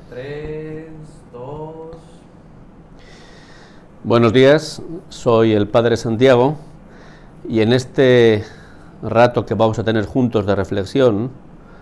3, 2... Buenos días, soy el Padre Santiago y en este rato que vamos a tener juntos de reflexión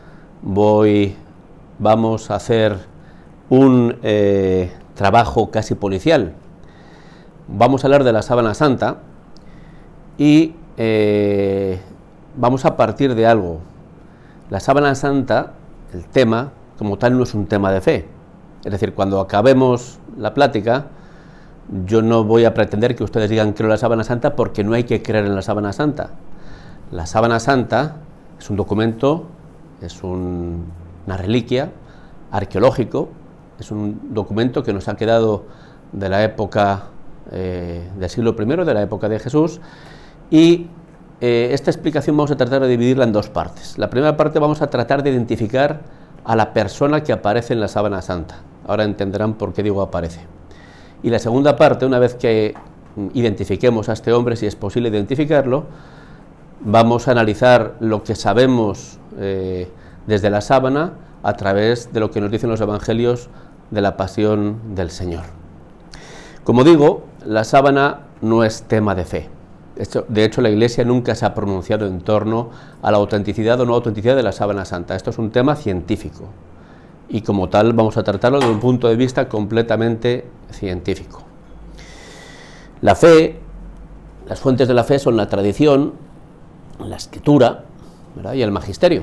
vamos a hacer un trabajo casi policial. Vamos a hablar de la Sábana Santa y vamos a partir de algo. La Sábana Santa, el tema, como tal, no es un tema de fe. Es decir, cuando acabemos la plática, yo no voy a pretender que ustedes digan creo en la Sábana Santa, porque no hay que creer en la Sábana Santa. La Sábana Santa es un documento, es una reliquia arqueológico, es un documento que nos ha quedado de la época del siglo I, de la época de Jesús, y esta explicación vamos a tratar de dividirla en dos partes. La primera parte vamos a tratar de identificar a la persona que aparece en la Sábana Santa. Ahora entenderán por qué digo aparece. Y la segunda parte, una vez que identifiquemos a este hombre, si es posible identificarlo, vamos a analizar lo que sabemos desde la sábana a través de lo que nos dicen los evangelios de la pasión del Señor. Como digo, la sábana no es tema de fe. De hecho, la Iglesia nunca se ha pronunciado en torno a la autenticidad o no autenticidad de la Sábana Santa. Esto es un tema científico y como tal vamos a tratarlo desde un punto de vista completamente científico. La fe, las fuentes de la fe son la tradición, la escritura, ¿verdad?, y el magisterio.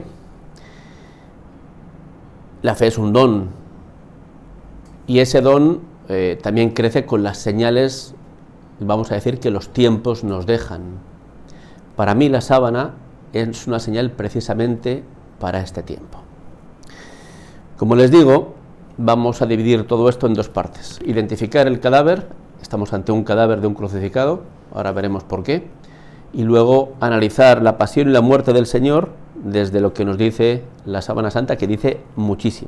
La fe es un don y ese don también crece con las señales, vamos a decir, que los tiempos nos dejan. Para mí la sábana es una señal precisamente para este tiempo. Como les digo, vamos a dividir todo esto en dos partes. Identificar el cadáver, estamos ante un cadáver de un crucificado, ahora veremos por qué, y luego analizar la pasión y la muerte del Señor desde lo que nos dice la Sábana Santa, que dice muchísimo.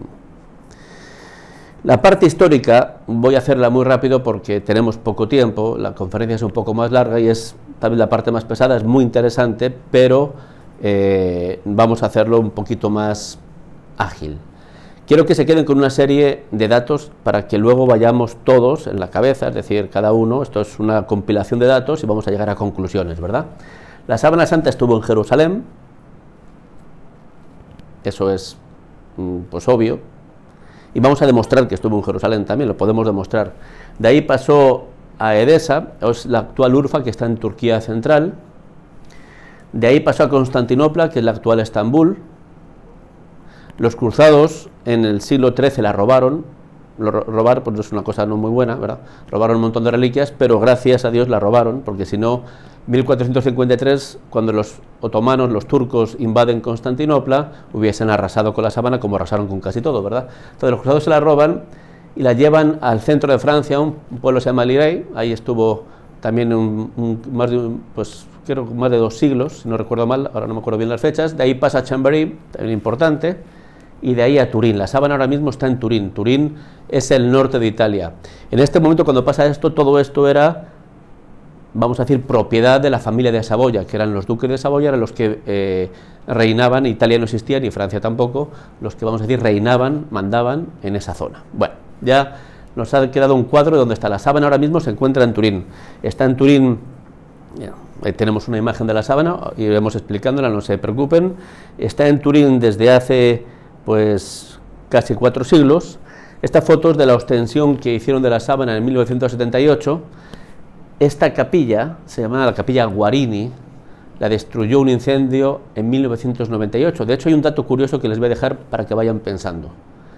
La parte histórica voy a hacerla muy rápido porque tenemos poco tiempo, la conferencia es un poco más larga y es también la parte más pesada, es muy interesante, pero vamos a hacerlo un poquito más ágil. Quiero que se queden con una serie de datos para que luego vayamos todos en la cabeza, es decir, cada uno, esto es una compilación de datos y vamos a llegar a conclusiones, ¿verdad? La Sábana Santa estuvo en Jerusalén, eso es pues obvio, y vamos a demostrar que estuvo en Jerusalén también, lo podemos demostrar. De ahí pasó a Edesa, es la actual Urfa, que está en Turquía central. De ahí pasó a Constantinopla, que es la actual Estambul. Los cruzados en el siglo XIII la robaron. Robar pues es una cosa no muy buena, ¿verdad? Robaron un montón de reliquias, pero gracias a Dios la robaron, porque si no, 1453, cuando los otomanos, los turcos, invaden Constantinopla, hubiesen arrasado con la sábana como arrasaron con casi todo, ¿verdad? Entonces los cruzados se la roban y la llevan al centro de Francia, un pueblo que se llama Lirey, ahí estuvo también más de 2 siglos, si no recuerdo mal, ahora no me acuerdo bien las fechas. De ahí pasa a Chambéry, también importante, y de ahí a Turín. La sábana ahora mismo está en Turín. Turín es el norte de Italia. En este momento, cuando pasa esto, todo esto era, vamos a decir, propiedad de la familia de Saboya, que eran los duques de Saboya, eran los que reinaban. Italia no existía, ni Francia tampoco, los que, vamos a decir, reinaban, mandaban en esa zona. Bueno, ya nos ha quedado un cuadro de donde está la sábana. Ahora mismo se encuentra en Turín. Está en Turín, ahí tenemos una imagen de la sábana, iremos explicándola, no se preocupen. Está en Turín desde hace pues casi 4 siglos. Esta foto es de la ostensión que hicieron de la sábana en 1978. Esta capilla, se llamaba la capilla Guarini, la destruyó un incendio en 1998. De hecho, hay un dato curioso que les voy a dejar para que vayan pensando.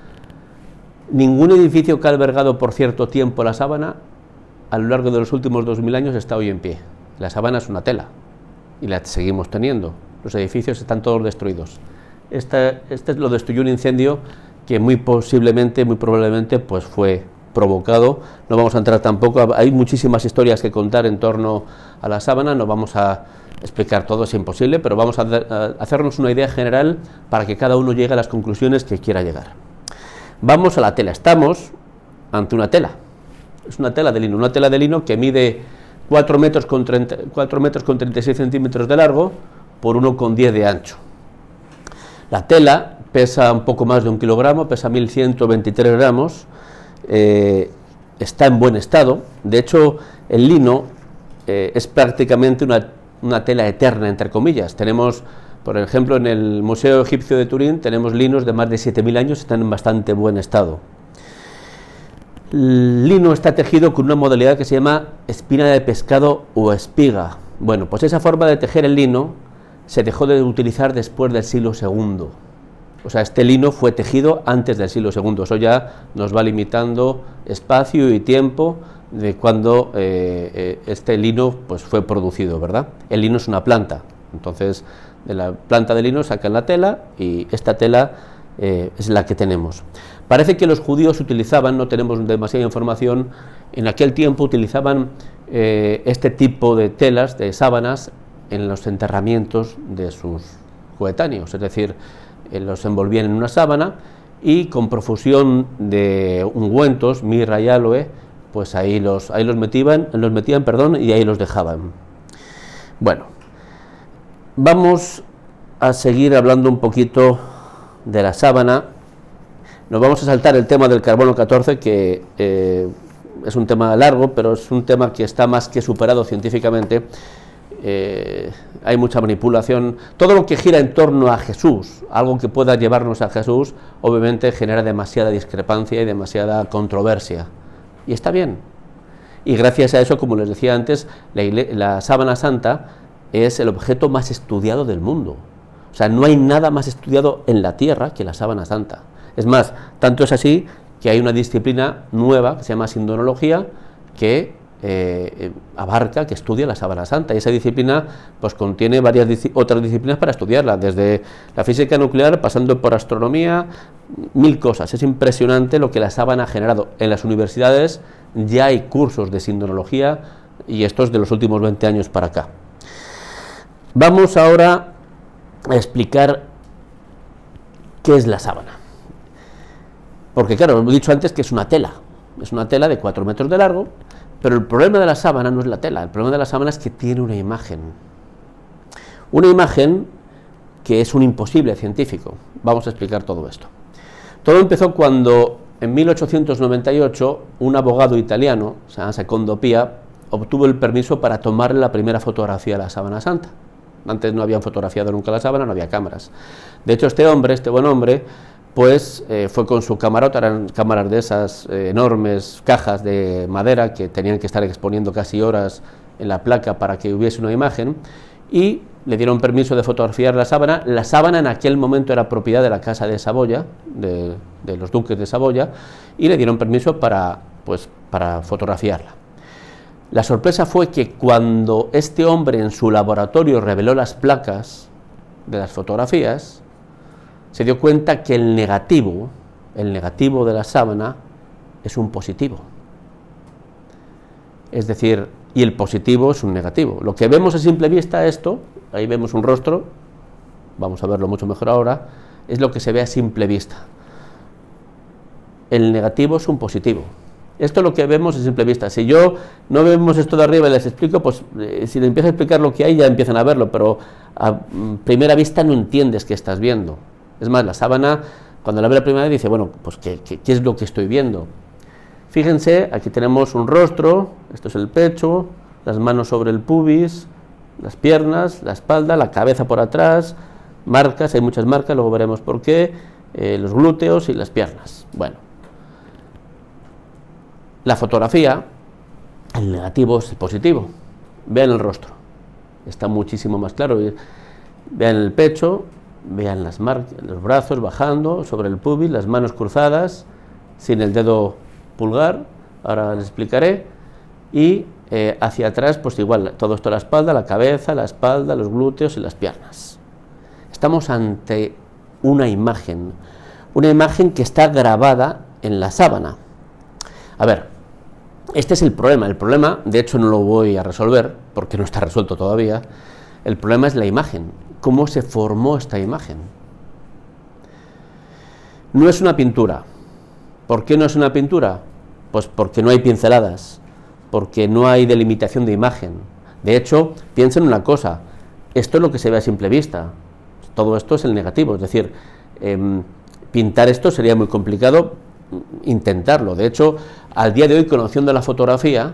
Ningún edificio que ha albergado por cierto tiempo la sábana, a lo largo de los últimos 2000 años, está hoy en pie. La sábana es una tela, y la seguimos teniendo. Los edificios están todos destruidos. Este lo destruyó un incendio que muy probablemente pues fue provocado. No vamos a entrar tampoco, hay muchísimas historias que contar en torno a la sábana, no vamos a explicar todo, es imposible, pero vamos a hacernos una idea general para que cada uno llegue a las conclusiones que quiera llegar. Vamos a la tela, estamos ante una tela, es una tela de lino que mide 4 metros con 36 centímetros de largo por 1,10 de ancho. La tela pesa un poco más de 1 kilogramo, pesa 1123 gramos, está en buen estado. De hecho, el lino es prácticamente una tela eterna, entre comillas. Tenemos, por ejemplo, en el Museo Egipcio de Turín, tenemos linos de más de 7000 años, están en bastante buen estado. El lino está tejido con una modalidad que se llama espina de pescado o espiga. Bueno, pues esa forma de tejer el lino se dejó de utilizar después del siglo II. O sea, este lino fue tejido antes del siglo II. Eso ya nos va limitando espacio y tiempo de cuando este lino pues, fue producido, ¿verdad? El lino es una planta. Entonces, de la planta de lino sacan la tela y esta tela es la que tenemos. Parece que los judíos utilizaban, no tenemos demasiada información, en aquel tiempo utilizaban este tipo de telas, de sábanas, en los enterramientos de sus coetáneos, es decir, los envolvían en una sábana y con profusión de ungüentos, mirra y aloe, pues ahí los metían, y ahí los dejaban. Bueno, vamos a seguir hablando un poquito de la sábana. Nos vamos a saltar el tema del carbono 14, que es un tema largo, pero es un tema que está más que superado científicamente. Hay mucha manipulación. Todo lo que gira en torno a Jesús, algo que pueda llevarnos a Jesús, obviamente genera demasiada discrepancia y demasiada controversia. Y está bien. Y gracias a eso, como les decía antes, la sábana santa es el objeto más estudiado del mundo. O sea, no hay nada más estudiado en la tierra que la sábana santa. Es más, tanto es así que hay una disciplina nueva que se llama sindonología, que abarca, que estudia la sábana santa, y esa disciplina pues contiene varias otras disciplinas para estudiarla, desde la física nuclear, pasando por astronomía, 1000 cosas. Es impresionante lo que la sábana ha generado. En las universidades ya hay cursos de sindonología, y esto es de los últimos 20 años para acá. Vamos ahora a explicar qué es la sábana, porque claro, he dicho antes que es una tela de 4 metros de largo. Pero el problema de la sábana no es la tela, el problema de la sábana es que tiene una imagen que es un imposible científico. Vamos a explicar todo esto. Todo empezó cuando en 1898 un abogado italiano, se llama Secondo Pia, obtuvo el permiso para tomarle la primera fotografía a la sábana santa. Antes no habían fotografiado nunca la sábana, no había cámaras. De hecho, este buen hombre, pues fue con su camarota, eran cámaras de esas enormes cajas de madera que tenían que estar exponiendo casi horas en la placa para que hubiese una imagen, y le dieron permiso de fotografiar la sábana. La sábana en aquel momento era propiedad de la casa de Saboya, de los duques de Saboya, y le dieron permiso para fotografiarla. La sorpresa fue que cuando este hombre en su laboratorio reveló las placas de las fotografías, se dio cuenta que el negativo de la sábana es un positivo. Es decir, y el positivo es un negativo. Lo que vemos a simple vista, ahí vemos un rostro, vamos a verlo mucho mejor ahora, es lo que se ve a simple vista. El negativo es un positivo. Esto es lo que vemos a simple vista. Si yo no vemos esto de arriba y les explico, pues si les empiezo a explicar lo que hay, ya empiezan a verlo, pero a primera vista no entiendes qué estás viendo. Es más, la sábana, cuando la ve la primera vez, dice, bueno, pues ¿qué es lo que estoy viendo? Fíjense, aquí tenemos un rostro, esto es el pecho, las manos sobre el pubis, las piernas, la espalda, la cabeza por atrás, marcas, hay muchas marcas, luego veremos por qué, los glúteos y las piernas. Bueno, la fotografía, el negativo es el positivo. Vean el rostro, está muchísimo más claro. Vean el pecho, vean las marcas, los brazos bajando sobre el pubis, las manos cruzadas, sin el dedo pulgar, ahora les explicaré, y hacia atrás, pues igual, todo esto, la espalda, la cabeza, la espalda, los glúteos y las piernas. Estamos ante una imagen que está grabada en la sábana. A ver, este es el problema, de hecho no lo voy a resolver, porque no está resuelto todavía. El problema es la imagen, cómo se formó esta imagen. No es una pintura. ¿Por qué no es una pintura? Pues porque no hay pinceladas, porque no hay delimitación de imagen. De hecho, piensen una cosa, esto es lo que se ve a simple vista, todo esto es el negativo, es decir, Pintar esto sería muy complicado, intentarlo. De hecho, al día de hoy, conociendo la fotografía,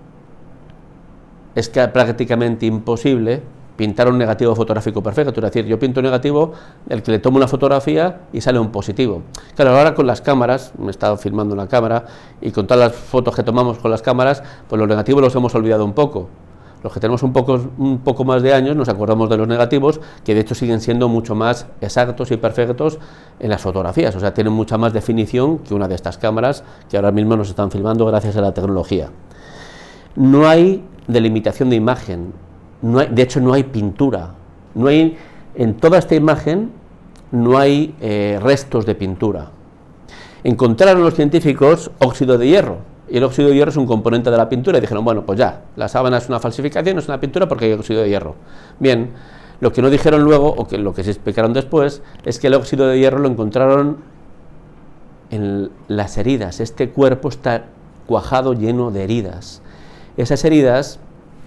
es que prácticamente imposible pintar un negativo fotográfico perfecto. Es decir, yo pinto un negativo, el que le tomo una fotografía y sale un positivo. Claro, ahora con las cámaras, me he estado filmando una cámara, y con todas las fotos que tomamos con las cámaras, pues los negativos los hemos olvidado un poco. Los que tenemos un poco más de años nos acordamos de los negativos, que de hecho siguen siendo mucho más exactos y perfectos en las fotografías, o sea, tienen mucha más definición que una de estas cámaras que ahora mismo nos están filmando gracias a la tecnología. No hay delimitación de imagen, de hecho no hay pintura, en toda esta imagen no hay restos de pintura. Encontraron los científicos óxido de hierro, y el óxido de hierro es un componente de la pintura, y dijeron, bueno, pues ya, la sábana es una falsificación, no es una pintura porque hay óxido de hierro. Bien, lo que no dijeron luego, o que lo que se explicaron después, es que el óxido de hierro lo encontraron en las heridas. Este cuerpo está cuajado, lleno de heridas. Esas heridas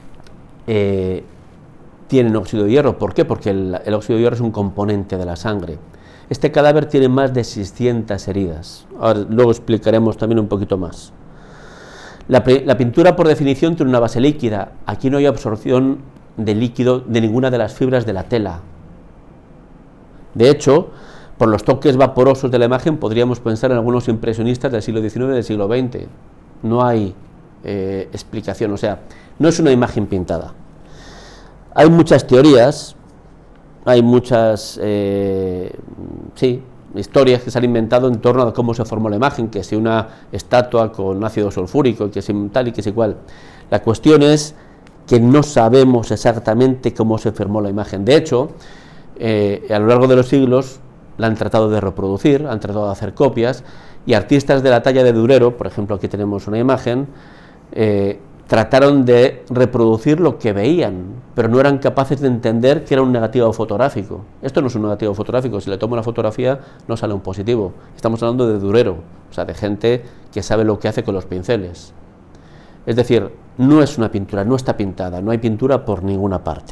tienen óxido de hierro. ¿Por qué? Porque el óxido de hierro es un componente de la sangre. Este cadáver tiene más de 600 heridas. Ahora, luego explicaremos también un poquito más. La pintura, por definición, tiene una base líquida. Aquí no hay absorción de líquido de ninguna de las fibras de la tela. De hecho, por los toques vaporosos de la imagen, podríamos pensar en algunos impresionistas del siglo XIX y del siglo XX. No hay explicación, o sea, no es una imagen pintada. Hay muchas teorías, hay muchas historias que se han inventado en torno a cómo se formó la imagen, que si una estatua con ácido sulfúrico, que si tal y que si cual. La cuestión es que no sabemos exactamente cómo se formó la imagen. De hecho, a lo largo de los siglos la han tratado de reproducir, han tratado de hacer copias, y artistas de la talla de Durero, por ejemplo, aquí tenemos una imagen, trataron de reproducir lo que veían, pero no eran capaces de entender que era un negativo fotográfico. Esto no es un negativo fotográfico, si le tomo una fotografía no sale un positivo. Estamos hablando de Durero, o sea, de gente que sabe lo que hace con los pinceles. Es decir, no es una pintura, no está pintada, no hay pintura por ninguna parte.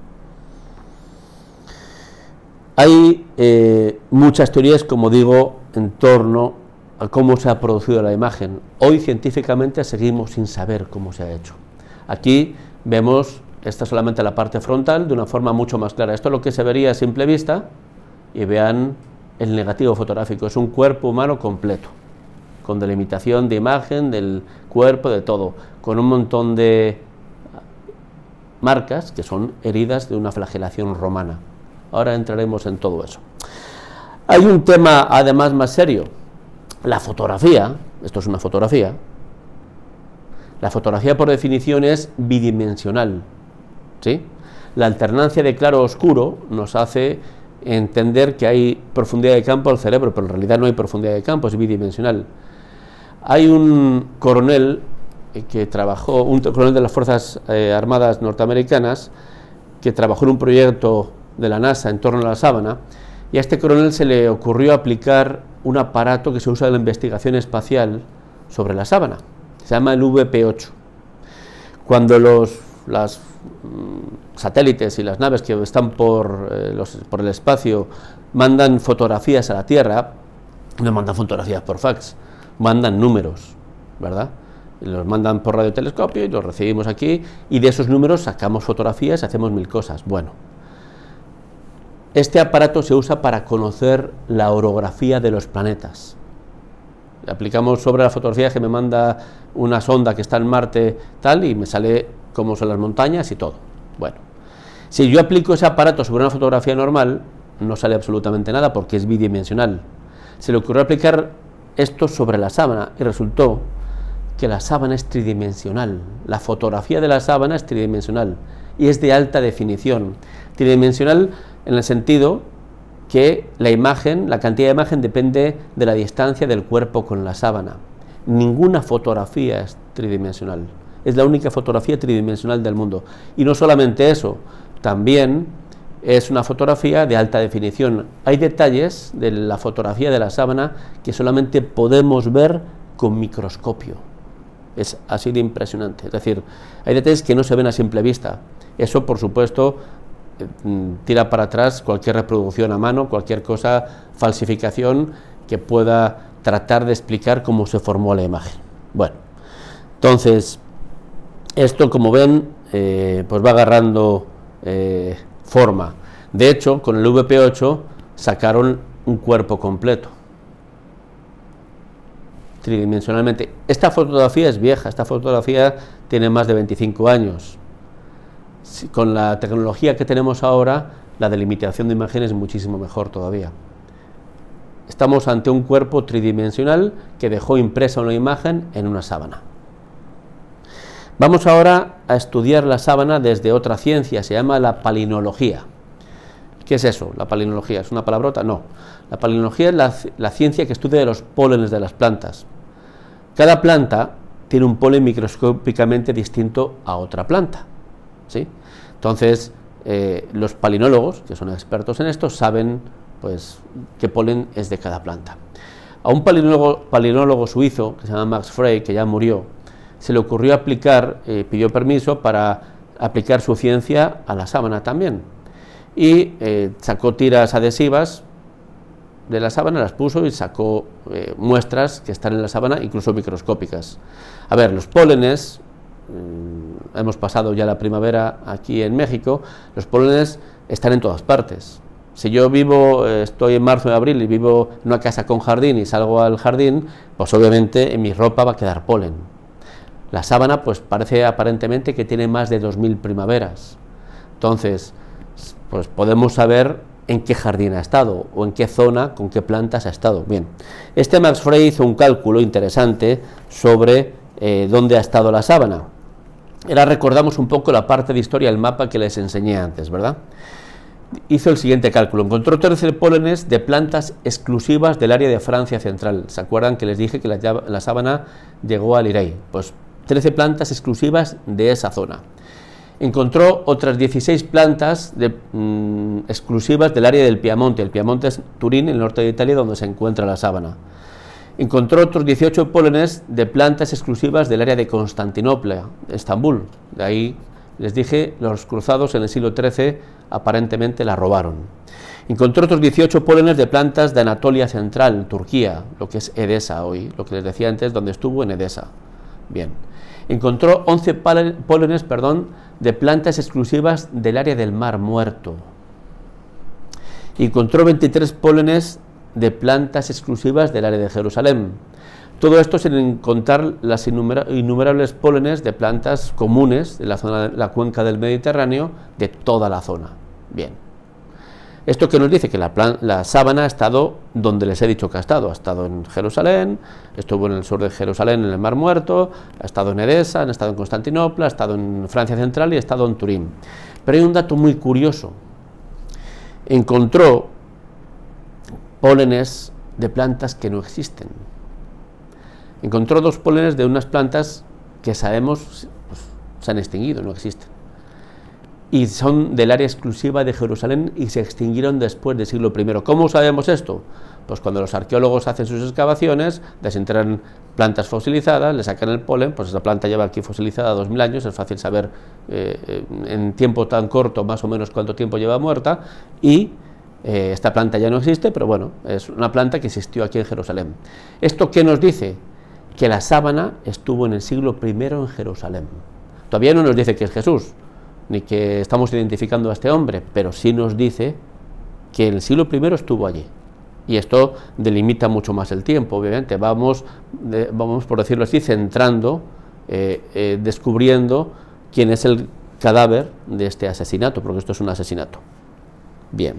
Hay muchas teorías, como digo, en torno a cómo se ha producido la imagen. Hoy científicamente seguimos sin saber cómo se ha hecho. Aquí vemos, esta es solamente la parte frontal, de una forma mucho más clara. Esto es lo que se vería a simple vista, y vean el negativo fotográfico. Es un cuerpo humano completo, con delimitación de imagen, del cuerpo, de todo, con un montón de marcas que son heridas de una flagelación romana. Ahora entraremos en todo eso. Hay un tema además más serio. La fotografía, esto es una fotografía, la fotografía por definición es bidimensional, ¿sí? La alternancia de claro-oscuro nos hace entender que hay profundidad de campo al cerebro, pero en realidad no hay profundidad de campo, es bidimensional. Hay un coronel que trabajó, un coronel de las Fuerzas Armadas norteamericanas, que trabajó en un proyecto de la NASA en torno a la sábana, y a este coronel se le ocurrió aplicar un aparato que se usa en la investigación espacial sobre la sábana, se llama el VP8. Cuando los satélites y las naves que están por el espacio mandan fotografías a la Tierra, no mandan fotografías por fax, mandan números, ¿verdad? Los mandan por radiotelescopio y los recibimos aquí, y de esos números sacamos fotografías y hacemos mil cosas. Bueno, este aparato se usa para conocer la orografía de los planetas. Aplicamos sobre la fotografía que me manda una sonda que está en Marte, tal, y me sale cómo son las montañas y todo. Bueno, si yo aplico ese aparato sobre una fotografía normal, no sale absolutamente nada porque es bidimensional. Se le ocurrió aplicar esto sobre la sábana y resultó que la sábana es tridimensional. La fotografía de la sábana es tridimensional y es de alta definición. Tridimensional en el sentido que la imagen, la cantidad de imagen depende de la distancia del cuerpo con la sábana. Ninguna fotografía es tridimensional. Es la única fotografía tridimensional del mundo. Y no solamente eso, también es una fotografía de alta definición. Hay detalles de la fotografía de la sábana que solamente podemos ver con microscopio. Es así de impresionante. Es decir, hay detalles que no se ven a simple vista. Eso, por supuesto, tira para atrás cualquier reproducción a mano, cualquier cosa, falsificación que pueda tratar de explicar cómo se formó la imagen. Bueno, entonces, esto, como ven, pues va agarrando forma. De hecho, con el VP8 sacaron un cuerpo completo, tridimensionalmente. Esta fotografía es vieja, esta fotografía tiene más de 25 años. Con la tecnología que tenemos ahora, la delimitación de imágenes es muchísimo mejor todavía. Estamos ante un cuerpo tridimensional que dejó impresa una imagen en una sábana. Vamos ahora a estudiar la sábana desde otra ciencia, se llama la palinología. ¿Qué es eso? ¿La palinología es una palabrota? No. La palinología es la ciencia que estudia los pólenes de las plantas. Cada planta tiene un polen microscópicamente distinto a otra planta, ¿sí? Entonces, los palinólogos, que son expertos en esto, saben pues qué polen es de cada planta. A un palinólogo suizo, que se llama Max Frey, que ya murió, se le ocurrió aplicar, pidió permiso para aplicar su ciencia a la sábana también. Y sacó tiras adhesivas de la sábana, las puso y sacó muestras que están en la sábana, incluso microscópicas. A ver, los pólenes, hemos pasado ya la primavera aquí en México, los pólenes están en todas partes. Si yo estoy en marzo de abril y vivo en una casa con jardín y salgo al jardín, pues obviamente en mi ropa va a quedar polen. La sábana pues parece aparentemente que tiene más de 2000 primaveras. Entonces, pues podemos saber en qué jardín ha estado o en qué zona, con qué plantas ha estado. Bien, este Max Frey hizo un cálculo interesante sobre dónde ha estado la sábana. Ahora recordamos un poco la parte de historia del mapa que les enseñé antes, ¿verdad? Hizo el siguiente cálculo, encontró 13 pólenes de plantas exclusivas del área de Francia central. ¿Se acuerdan que les dije que la sábana llegó al Lirey? Pues 13 plantas exclusivas de esa zona. Encontró otras 16 plantas exclusivas del área del Piamonte. El Piamonte es Turín, en el norte de Italia, donde se encuentra la sábana. Encontró otros 18 pólenes de plantas exclusivas del área de Constantinopla, Estambul. De ahí les dije, los cruzados en el siglo XIII aparentemente la robaron. Encontró otros 18 pólenes de plantas de Anatolia Central, Turquía, lo que es Edesa hoy, lo que les decía antes, donde estuvo en Edesa. Bien. Encontró 11 pólenes, de plantas exclusivas del área del Mar Muerto. Encontró 23 pólenes de plantas exclusivas del área de Jerusalén. Todo esto sin contar las innumerables pólenes de plantas comunes de la zona de la cuenca del Mediterráneo, de toda la zona. Bien. Esto que nos dice que la sábana ha estado donde les he dicho que ha estado en Jerusalén, estuvo en el sur de Jerusalén, en el Mar Muerto, ha estado en Edesa, ha estado en Constantinopla, ha estado en Francia Central y ha estado en Turín. Pero hay un dato muy curioso. Encontró pólenes de plantas que no existen. Encontró 2 pólenes de unas plantas que sabemos pues, se han extinguido, no existen. Y son del área exclusiva de Jerusalén y se extinguieron después del siglo I. ¿Cómo sabemos esto? Pues cuando los arqueólogos hacen sus excavaciones, desenterran plantas fosilizadas, le sacan el polen, pues esa planta lleva aquí fosilizada 2000 años, es fácil saber en tiempo tan corto más o menos cuánto tiempo lleva muerta, y esta planta ya no existe, pero bueno, es una planta que existió aquí en Jerusalén. ¿Esto qué nos dice? Que la sábana estuvo en el siglo I en Jerusalén. Todavía no nos dice que es Jesús, ni que estamos identificando a este hombre, pero sí nos dice que en el siglo I estuvo allí. Y esto delimita mucho más el tiempo, obviamente. Vamos por decirlo así, centrando, descubriendo quién es el cadáver de este asesinato, porque esto es un asesinato. Bien.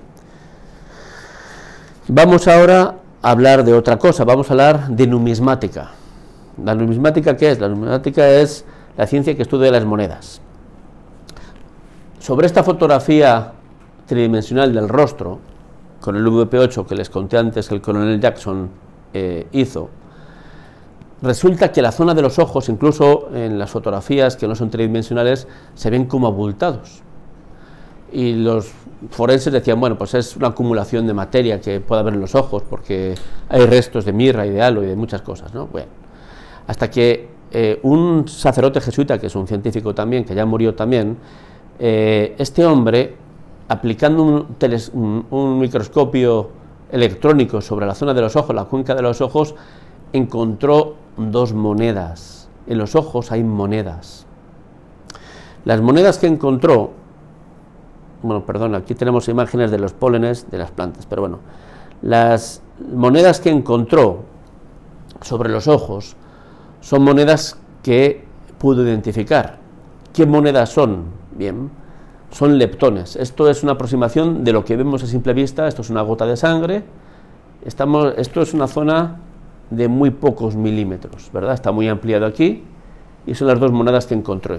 Vamos ahora a hablar de otra cosa, vamos a hablar de numismática. ¿La numismática qué es? La numismática es la ciencia que estudia las monedas. Sobre esta fotografía tridimensional del rostro, con el VP8 que les conté antes que el coronel Jackson hizo, resulta que la zona de los ojos, incluso en las fotografías que no son tridimensionales, se ven como abultados. Y los forenses decían, bueno, pues es una acumulación de materia que puede haber en los ojos, porque hay restos de mirra y de halo y de muchas cosas, ¿no? Bueno, hasta que un sacerdote jesuita, que es un científico también, que ya murió también, este hombre aplicando un microscopio electrónico sobre la zona de los ojos, la cuenca de los ojos, encontró dos monedas. En los ojos hay monedas. Las monedas que encontró, bueno, perdón, aquí tenemos imágenes de los pólenes de las plantas, pero bueno, las monedas que encontró sobre los ojos son monedas que pudo identificar. ¿Qué monedas son? Bien, son leptones. Esto es una aproximación de lo que vemos a simple vista. Esto es una gota de sangre. Esto es una zona de muy pocos milímetros, ¿verdad? Está muy ampliado aquí, y son las dos monedas que encontró.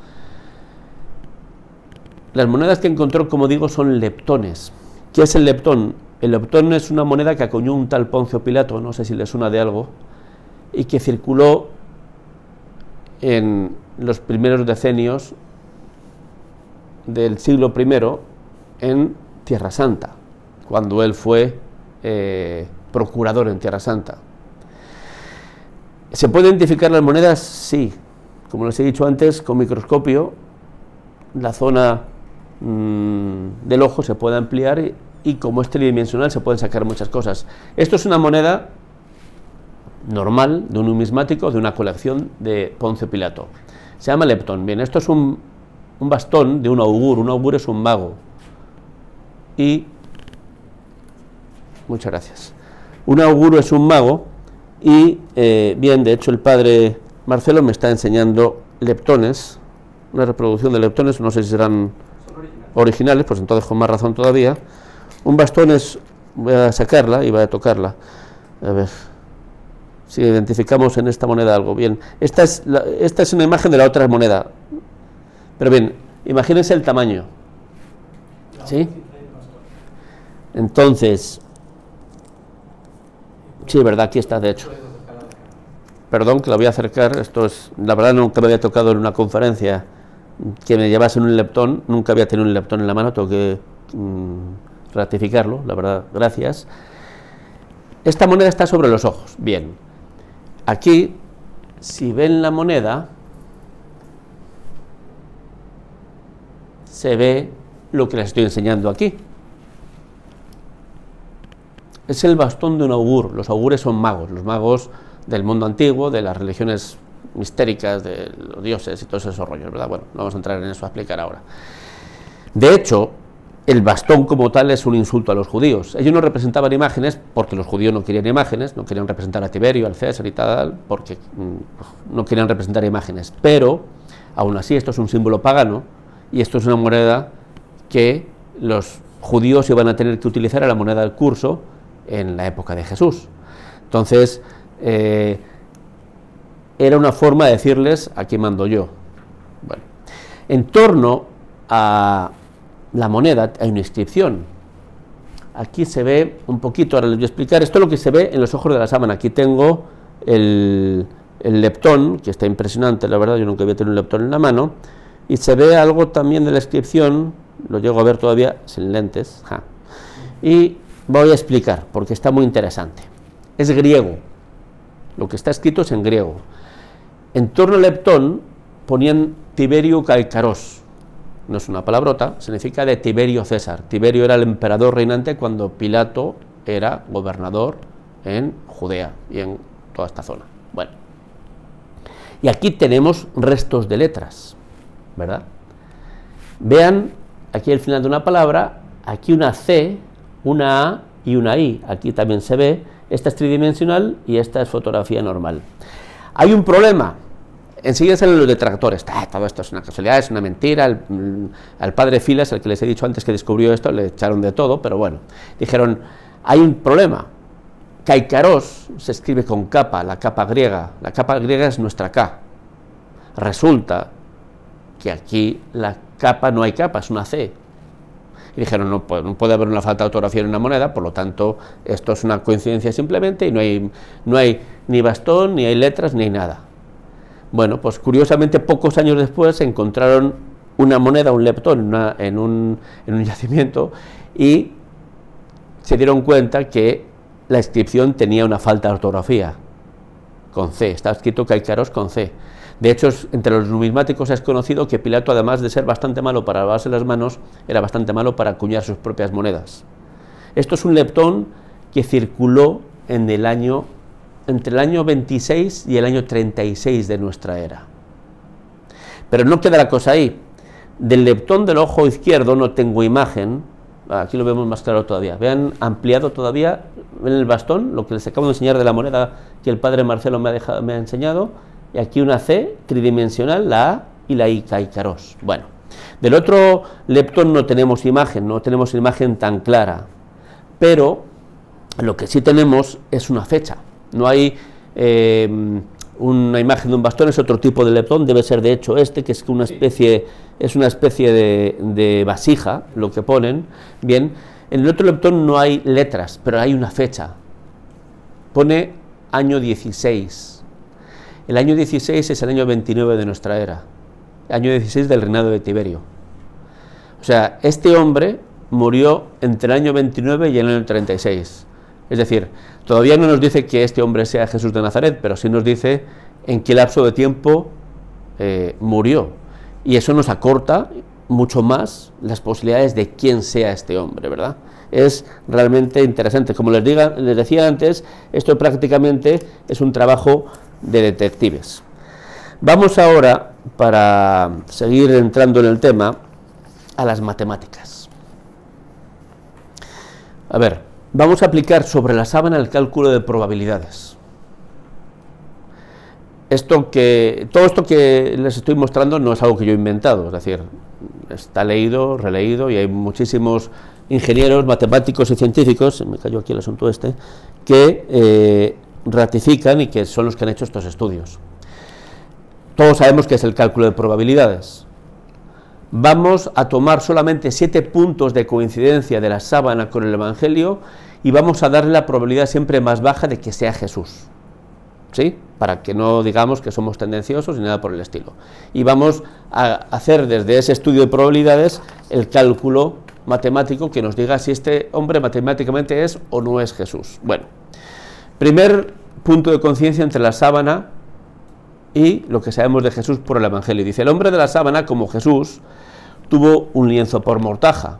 Las monedas que encontró, como digo, son leptones. ¿Qué es el leptón? El leptón es una moneda que acuñó un tal Poncio Pilato, no sé si le suena de algo, y que circuló en los primeros decenios del siglo I en Tierra Santa, cuando él fue procurador en Tierra Santa. ¿Se pueden identificar las monedas? Sí. Como les he dicho antes, con microscopio la zona del ojo se puede ampliar y como es tridimensional se pueden sacar muchas cosas. Esto es una moneda normal de un numismático de una colección de Poncio Pilato. Se llama leptón. Bien, esto es un bastón de un augur. Un augur es un mago. Y muchas gracias. Un augur es un mago y bien, de hecho el padre Marcelo me está enseñando leptones, una reproducción de leptones, no sé si serán originales, pues entonces con más razón todavía. Un bastón es, voy a sacarla y voy a tocarla, a ver si identificamos en esta moneda algo. Bien, esta es una imagen de la otra moneda, pero bien, imagínense el tamaño, ¿sí? Entonces, sí, verdad, aquí está, de hecho. Perdón, que la voy a acercar. Esto es, la verdad, nunca me había tocado en una conferencia que me llevasen un leptón, nunca había tenido un leptón en la mano, tengo que ratificarlo, la verdad, gracias. Esta moneda está sobre los ojos. Bien, aquí, si ven la moneda, se ve lo que les estoy enseñando aquí. Es el bastón de un augur. Los augures son magos, los magos del mundo antiguo, de las religiones mistéricas, de los dioses y todos esos rollos, ¿verdad? Bueno, no vamos a entrar en eso a explicar ahora. De hecho, el bastón como tal es un insulto a los judíos. Ellos no representaban imágenes porque los judíos no querían imágenes, no querían representar a Tiberio, al César y tal, porque no querían representar imágenes. Pero, aún así, esto es un símbolo pagano y esto es una moneda que los judíos iban a tener que utilizar, a la moneda del curso, en la época de Jesús. Entonces, era una forma de decirles, aquí mando yo. Bueno, en torno a la moneda hay una inscripción. Aquí se ve un poquito, ahora les voy a explicar, esto es lo que se ve en los ojos de la sábana. Aquí tengo el leptón, que está impresionante, la verdad, yo nunca había tenido un leptón en la mano, y se ve algo también de la inscripción, lo llego a ver todavía sin lentes, y voy a explicar, porque está muy interesante. Es griego, lo que está escrito es en griego. En torno al leptón ponían Tiberio Kaikaros, no es una palabrota, significa de Tiberio César. Tiberio era el emperador reinante cuando Pilato era gobernador en Judea y en toda esta zona. Bueno, y aquí tenemos restos de letras, ¿verdad? Vean, aquí al final de una palabra, aquí una C, una A y una I, aquí también se ve, esta es tridimensional y esta es fotografía normal. Hay un problema, enseguida salen los detractores, todo esto es una casualidad, es una mentira, al padre Filas, el que les he dicho antes que descubrió esto, le echaron de todo, pero bueno, dijeron, hay un problema, Kaikaros se escribe con capa, la capa griega es nuestra K, resulta que aquí la capa no hay capa, es una C. Y dijeron, no puede haber una falta de ortografía en una moneda, por lo tanto, esto es una coincidencia simplemente y no hay ni bastón, ni hay letras, ni hay nada. Bueno, pues curiosamente, pocos años después se encontraron una moneda, un leptón, en un yacimiento y se dieron cuenta que la inscripción tenía una falta de ortografía, con C, estaba escrito Kaikaros con C. De hecho, entre los numismáticos es conocido que Pilato, además de ser bastante malo para lavarse las manos, era bastante malo para acuñar sus propias monedas. Esto es un leptón que circuló entre el año 26 y el año 36 de nuestra era. Pero no queda la cosa ahí. Del leptón del ojo izquierdo no tengo imagen. Aquí lo vemos más claro todavía. Vean, ampliado todavía en el bastón, lo que les acabo de enseñar de la moneda que el padre Marcelo me ha enseñado, y aquí una C tridimensional, la A y la I, Caícaros. Bueno, del otro leptón no tenemos imagen tan clara, pero lo que sí tenemos es una fecha. No hay una imagen de un bastón, es otro tipo de leptón, debe ser de hecho este, que es una especie de vasija, lo que ponen. Bien, en el otro leptón no hay letras, pero hay una fecha. Pone año 16. El año 16 es el año 29 de nuestra era, año 16 del reinado de Tiberio. O sea, este hombre murió entre el año 29 y el año 36. Es decir, todavía no nos dice que este hombre sea Jesús de Nazaret, pero sí nos dice en qué lapso de tiempo murió. Y eso nos acorta mucho más las posibilidades de quién sea este hombre, ¿verdad? Es realmente interesante. Como les decía antes, esto prácticamente es un trabajo de detectives. Vamos ahora, para seguir entrando en el tema, a las matemáticas. A ver, vamos a aplicar sobre la sábana el cálculo de probabilidades. Todo esto que les estoy mostrando no es algo que yo he inventado, es decir, está leído, releído, y hay muchísimos ingenieros, matemáticos y científicos, se me cayó aquí el asunto que ratifican y que son los que han hecho estos estudios. Todos sabemos que es el cálculo de probabilidades. Vamos a tomar solamente 7 puntos de coincidencia de la sábana con el Evangelio y vamos a darle la probabilidad siempre más baja de que sea Jesús, ¿sí? Para que no digamos que somos tendenciosos ni nada por el estilo. Y vamos a hacer desde ese estudio de probabilidades el cálculo matemático que nos diga si este hombre matemáticamente es o no es Jesús. Bueno, primer punto de coincidencia entre la sábana y lo que sabemos de Jesús por el Evangelio. Dice, el hombre de la sábana, como Jesús, tuvo un lienzo por mortaja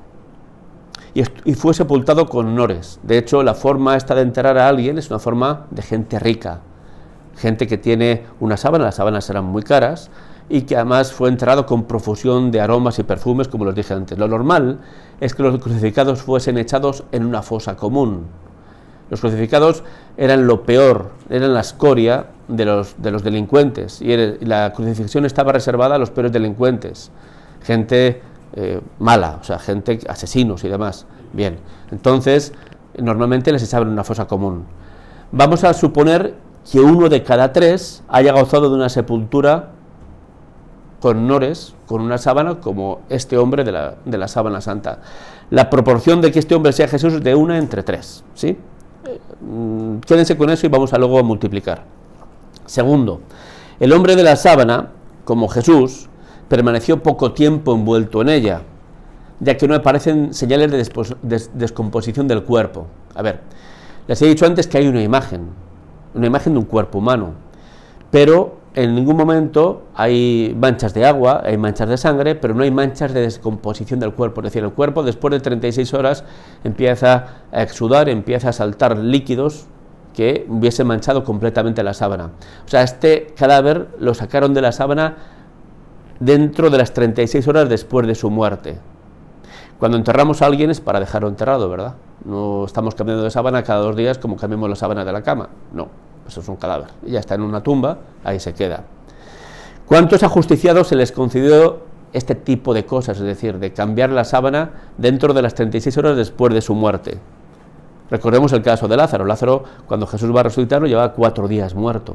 y fue sepultado con honores. De hecho, la forma esta de enterrar a alguien es una forma de gente rica, gente que tiene una sábana, las sábanas eran muy caras, y que además fue enterrado con profusión de aromas y perfumes, como los dije antes. Lo normal es que los crucificados fuesen echados en una fosa común. Los crucificados eran lo peor, eran la escoria de los delincuentes, y la crucifixión estaba reservada a los peores delincuentes, gente mala, o sea, gente, asesinos y demás. Bien, entonces normalmente les echaban en una fosa común. Vamos a suponer que 1 de cada 3 haya gozado de una sepultura con honores, con una sábana como este hombre de la sábana santa. La proporción de que este hombre sea Jesús es de 1 entre 3, ¿sí? Quédense con eso y vamos a luego a multiplicar. Segundo, el hombre de la sábana, como Jesús, permaneció poco tiempo envuelto en ella, ya que no aparecen señales de descomposición del cuerpo. A ver, les he dicho antes que hay una imagen de un cuerpo humano, pero en ningún momento hay manchas de agua, hay manchas de sangre, pero no hay manchas de descomposición del cuerpo. Es decir, el cuerpo después de 36 horas empieza a exudar, empieza a saltar líquidos que hubiese manchado completamente la sábana. O sea, este cadáver lo sacaron de la sábana dentro de las 36 horas después de su muerte. Cuando enterramos a alguien es para dejarlo enterrado, ¿verdad? No estamos cambiando de sábana cada 2 días como cambiamos la sábana de la cama. No, eso es un cadáver. Ya está en una tumba, ahí se queda. ¿Cuántos ajusticiados se les concedió este tipo de cosas? Es decir, de cambiar la sábana dentro de las 36 horas después de su muerte. Recordemos el caso de Lázaro. Lázaro, cuando Jesús va a resucitarlo, llevaba 4 días muerto.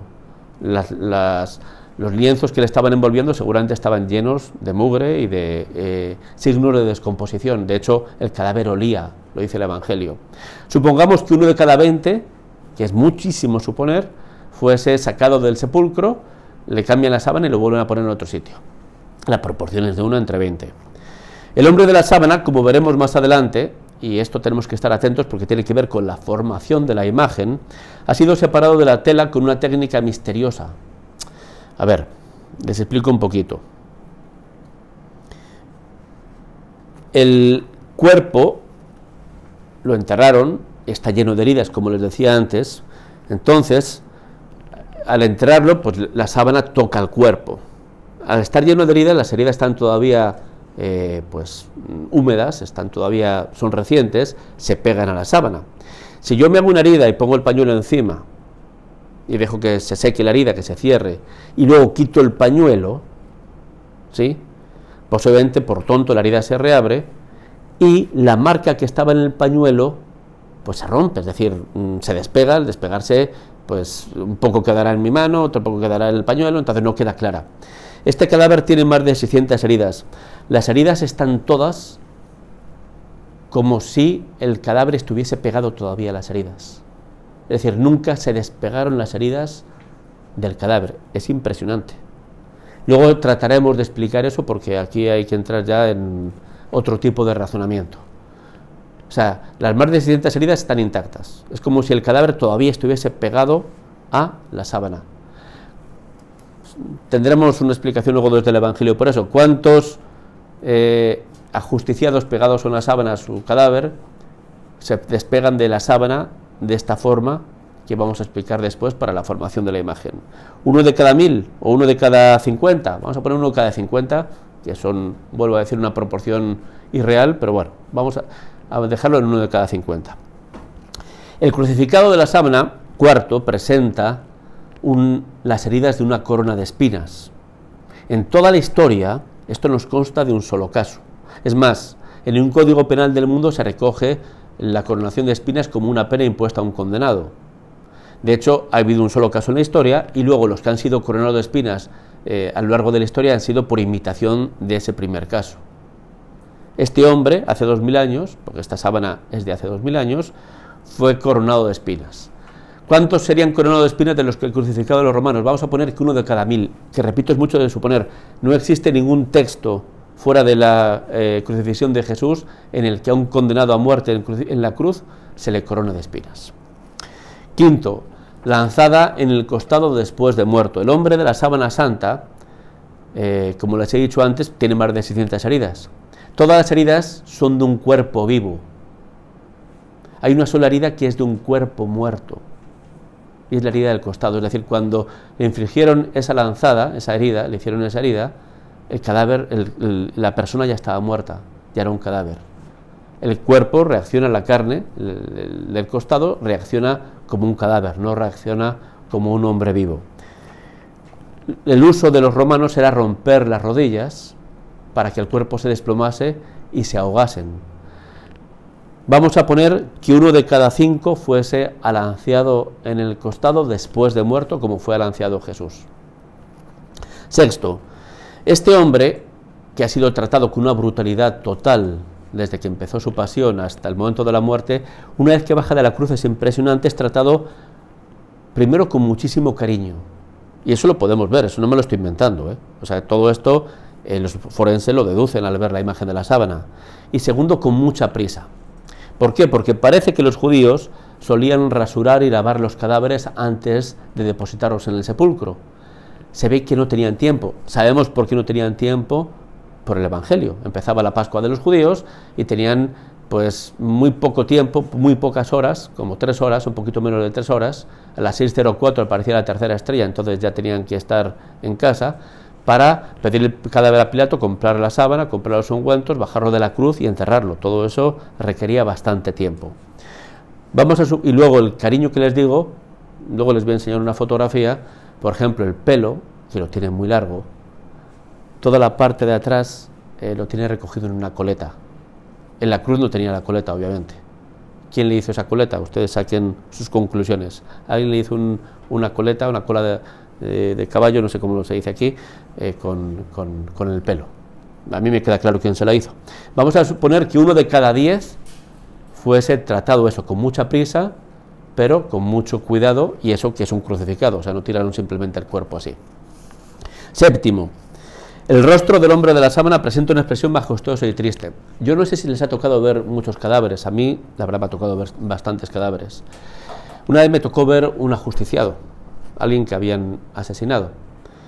Los lienzos que le estaban envolviendo seguramente estaban llenos de mugre y de signos de descomposición. De hecho, el cadáver olía, lo dice el Evangelio. Supongamos que 1 de cada 20, que es muchísimo suponer, fuese sacado del sepulcro, le cambian la sábana y lo vuelven a poner en otro sitio. La proporción es de 1 entre 20. El hombre de la sábana, como veremos más adelante, y esto tenemos que estar atentos porque tiene que ver con la formación de la imagen, ha sido separado de la tela con una técnica misteriosa. A ver, Les explico un poquito. El cuerpo lo enterraron, está lleno de heridas, como les decía antes. Entonces, al enterrarlo, pues la sábana toca el cuerpo. Al estar lleno de heridas, las heridas están todavía pues húmedas, son recientes, se pegan a la sábana. Si yo me hago una herida y pongo el pañuelo encima y dejo que se seque la herida, que se cierre, y luego quito el pañuelo, ¿sí?, pues obviamente por tonto la herida se reabre y la marca que estaba en el pañuelo pues se rompe, es decir, se despega. Al despegarse, pues un poco quedará en mi mano, otro poco quedará en el pañuelo, entonces no queda clara. Este cadáver tiene más de 600 heridas. Las heridas están todas como si el cadáver estuviese pegado todavía a las heridas. Es decir, nunca se despegaron las heridas del cadáver. Es impresionante. Luego trataremos de explicar eso, porque aquí hay que entrar ya en otro tipo de razonamiento. O sea, las más de 600 heridas están intactas. Es como si el cadáver todavía estuviese pegado a la sábana. Tendremos una explicación luego desde el Evangelio por eso. ¿Cuántos ajusticiados pegados a una sábana a su cadáver se despegan de la sábana de esta forma, que vamos a explicar después para la formación de la imagen? ¿Uno de cada 1000 o uno de cada 50? Vamos a poner uno de cada 50, que son, vuelvo a decir, una proporción irreal, pero bueno, vamos a dejarlo en uno de cada 50. El crucificado de la sábana, cuarto, presenta las heridas de una corona de espinas. En toda la historia, esto nos consta de un solo caso. Es más, en un código penal del mundo se recoge la coronación de espinas como una pena impuesta a un condenado. De hecho, ha habido un solo caso en la historia, y luego los que han sido coronados de espinas a lo largo de la historia han sido por imitación de ese primer caso. Este hombre, hace 2000 años, porque esta sábana es de hace 2000 años, fue coronado de espinas. ¿Cuántos serían coronados de espinas de los que el crucificado de los romanos? Vamos a poner que uno de cada 1000, que repito, es mucho de suponer. No existe ningún texto fuera de la crucifixión de Jesús en el que a un condenado a muerte en la cruz se le corona de espinas. Quinto, lanzada en el costado después de muerto. El hombre de la sábana santa, como les he dicho antes, tiene más de 600 heridas. Todas las heridas son de un cuerpo vivo. Hay una sola herida que es de un cuerpo muerto, y es la herida del costado. Es decir, cuando le infligieron esa lanzada, esa herida, le hicieron esa herida, el cadáver, la persona ya estaba muerta, ya era un cadáver. El cuerpo reacciona a la carne del costado, reacciona como un cadáver, no reacciona como un hombre vivo. El uso de los romanos era romper las rodillas para que el cuerpo se desplomase y se ahogasen. Vamos a poner que uno de cada 5 fuese alanceado en el costado después de muerto, como fue alanceado Jesús. Sexto, este hombre, que ha sido tratado con una brutalidad total desde que empezó su pasión hasta el momento de la muerte, una vez que baja de la cruz es impresionante, es tratado primero con muchísimo cariño. Y eso lo podemos ver, eso no me lo estoy inventando, ¿eh? O sea, todo esto los forenses lo deducen al ver la imagen de la sábana. Y segundo, con mucha prisa. ¿Por qué? Porque parece que los judíos solían rasurar y lavar los cadáveres antes de depositarlos en el sepulcro. Se ve que no tenían tiempo. Sabemos por qué no tenían tiempo, por el Evangelio. Empezaba la Pascua de los judíos y tenían pues muy poco tiempo, muy pocas horas, como 3 horas, un poquito menos de 3 horas. A las 6:04 aparecía la tercera estrella, entonces ya tenían que estar en casa para pedir el cadáver a Pilato, comprar la sábana, comprar los ungüentos, bajarlo de la cruz y enterrarlo. Todo eso requería bastante tiempo. Y luego el cariño que les digo, luego les voy a enseñar una fotografía. Por ejemplo, el pelo, que lo tiene muy largo, toda la parte de atrás lo tiene recogido en una coleta. En la cruz no tenía la coleta, obviamente. ¿Quién le hizo esa coleta? Ustedes saquen sus conclusiones. Alguien le hizo una coleta, una cola de caballo, no sé cómo se dice aquí, con el pelo. A mí me queda claro quién se la hizo. Vamos a suponer que uno de cada 10 fuese tratado eso con mucha prisa, pero con mucho cuidado, y eso que es un crucificado, o sea, no tiraron simplemente el cuerpo así. Séptimo, el rostro del hombre de la sábana presenta una expresión majestuosa y triste. Yo no sé si les ha tocado ver muchos cadáveres, a mí la verdad me ha tocado ver bastantes cadáveres. Una vez me tocó ver un ajusticiado, alguien que habían asesinado.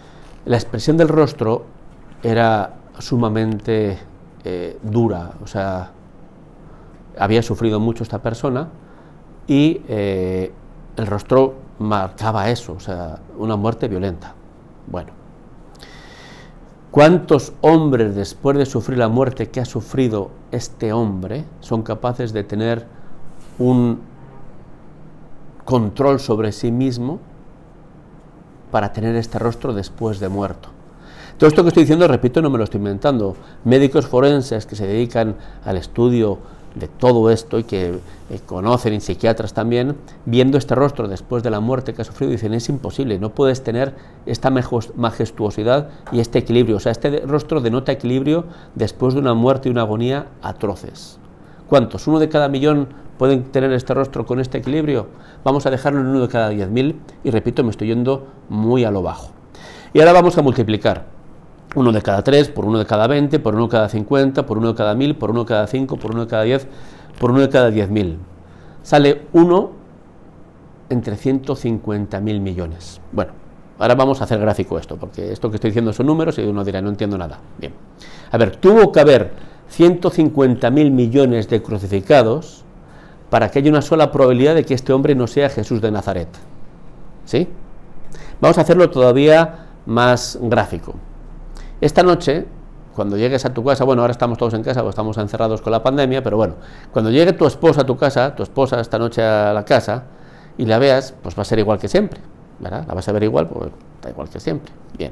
La expresión del rostro era sumamente dura, o sea, había sufrido mucho esta persona y el rostro marcaba eso, o sea, una muerte violenta. Bueno, ¿cuántos hombres después de sufrir la muerte que ha sufrido este hombre son capaces de tener un control sobre sí mismo para tener este rostro después de muerto? Todo esto que estoy diciendo, repito, no me lo estoy inventando. Médicos forenses que se dedican al estudio de todo esto y que conocen, y psiquiatras también, viendo este rostro después de la muerte que ha sufrido, dicen: es imposible, no puedes tener esta majestuosidad y este equilibrio. O sea, este rostro denota equilibrio después de una muerte y una agonía atroces. ¿Cuántos? ¿1 de cada millón pueden tener este rostro con este equilibrio? Vamos a dejarlo en 1 de cada 10.000 y repito, me estoy yendo muy a lo bajo. Y ahora vamos a multiplicar 1 de cada 3, por 1 de cada 20, por 1 de cada 50, por 1 de cada 1000, por 1 de cada 5, por 1 de cada 10, por 1 de cada 10.000. Sale 1 entre 150.000 millones. Bueno, ahora vamos a hacer gráfico esto, porque esto que estoy diciendo son números y uno dirá: no entiendo nada. Bien, a ver, tuvo que haber 150.000 millones de crucificados para que haya una sola probabilidad de que este hombre no sea Jesús de Nazaret. ¿Sí? Vamos a hacerlo todavía más gráfico. Esta noche, cuando llegues a tu casa, bueno, ahora estamos todos en casa o estamos encerrados con la pandemia, pero bueno, cuando llegue tu esposa a tu casa, tu esposa esta noche a la casa, y la veas, pues va a ser igual que siempre, ¿verdad? La vas a ver igual, pues está igual que siempre. Bien.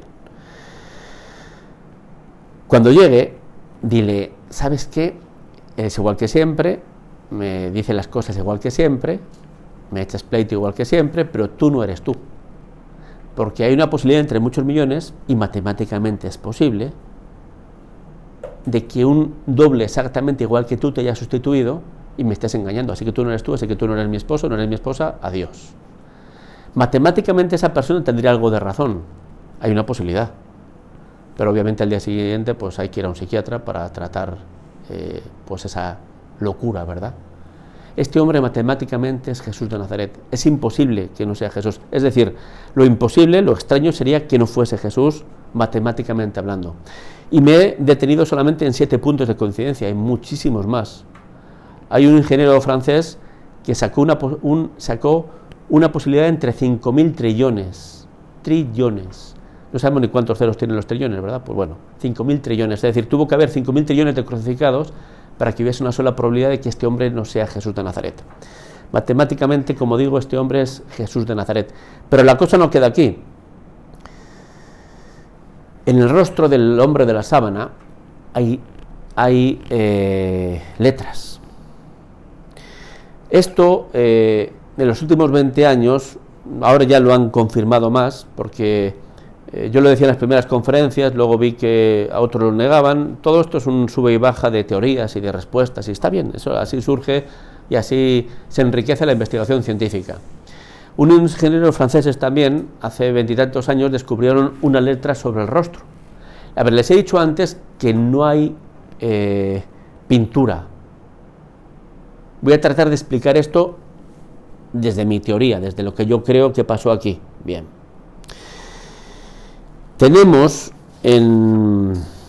Cuando llegue, dile: ¿sabes qué? Es igual que siempre, me dice las cosas igual que siempre, me echas pleito igual que siempre, pero tú no eres tú. Porque hay una posibilidad entre muchos millones, y matemáticamente es posible, de que un doble exactamente igual que tú te haya sustituido y me estés engañando. Así que tú no eres tú, así que tú no eres mi esposo, no eres mi esposa, adiós. Matemáticamente esa persona tendría algo de razón, hay una posibilidad. Pero obviamente al día siguiente pues hay que ir a un psiquiatra para tratar pues esa locura, ¿verdad? Este hombre matemáticamente es Jesús de Nazaret. Es imposible que no sea Jesús. Es decir, lo imposible, lo extraño sería que no fuese Jesús, matemáticamente hablando. Y me he detenido solamente en 7 puntos de coincidencia, hay muchísimos más. Hay un ingeniero francés que sacó una posibilidad entre 5.000 trillones. Trillones. No sabemos ni cuántos ceros tienen los trillones, ¿verdad? Pues bueno, 5.000 trillones. Es decir, tuvo que haber 5.000 trillones de crucificados para que hubiese una sola probabilidad de que este hombre no sea Jesús de Nazaret. Matemáticamente, como digo, este hombre es Jesús de Nazaret. Pero la cosa no queda aquí. En el rostro del hombre de la sábana hay letras. Esto, en los últimos 20 años, ahora ya lo han confirmado más, porque yo lo decía en las primeras conferencias, luego vi que a otros lo negaban. Todo esto es un sube y baja de teorías y de respuestas, y está bien, eso así surge y así se enriquece la investigación científica. Unos ingenieros franceses también, hace 20 y tantos años, descubrieron una letra sobre el rostro. A ver, les he dicho antes que no hay pintura. Voy a tratar de explicar esto desde mi teoría, desde lo que yo creo que pasó aquí. Bien. Tenemos en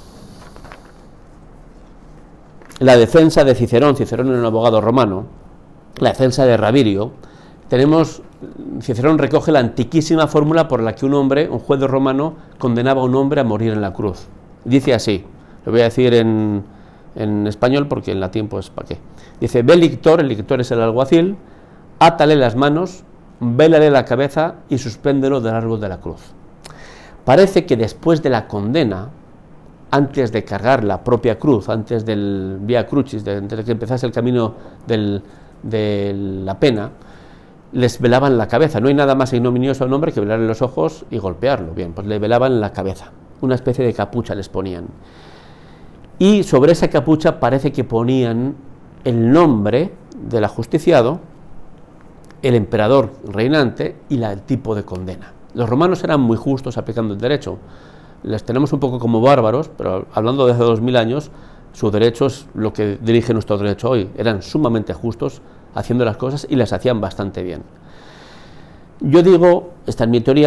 la defensa de Cicerón era un abogado romano, la defensa de Ravirio, Cicerón recoge la antiquísima fórmula por la que un juez romano, condenaba a un hombre a morir en la cruz. Dice así, lo voy a decir en español porque en latín pues ¿para qué? Dice: ve lictor, el lictor es el alguacil, átale las manos, vélale la cabeza y suspéndelo del árbol de la cruz. Parece que después de la condena, antes de cargar la propia cruz, antes del Via Crucis, antes de que empezase el camino de la pena, les velaban la cabeza. No hay nada más ignominioso a un hombre que velarle los ojos y golpearlo. Bien, pues le velaban la cabeza, una especie de capucha les ponían. Y sobre esa capucha parece que ponían el nombre del ajusticiado, el emperador reinante y el tipo de condena. Los romanos eran muy justos aplicando el derecho. Les tenemos un poco como bárbaros, pero hablando de hace 2000 años, su derecho es lo que dirige nuestro derecho hoy. Eran sumamente justos haciendo las cosas y las hacían bastante bien. Yo digo, esta es mi teoría,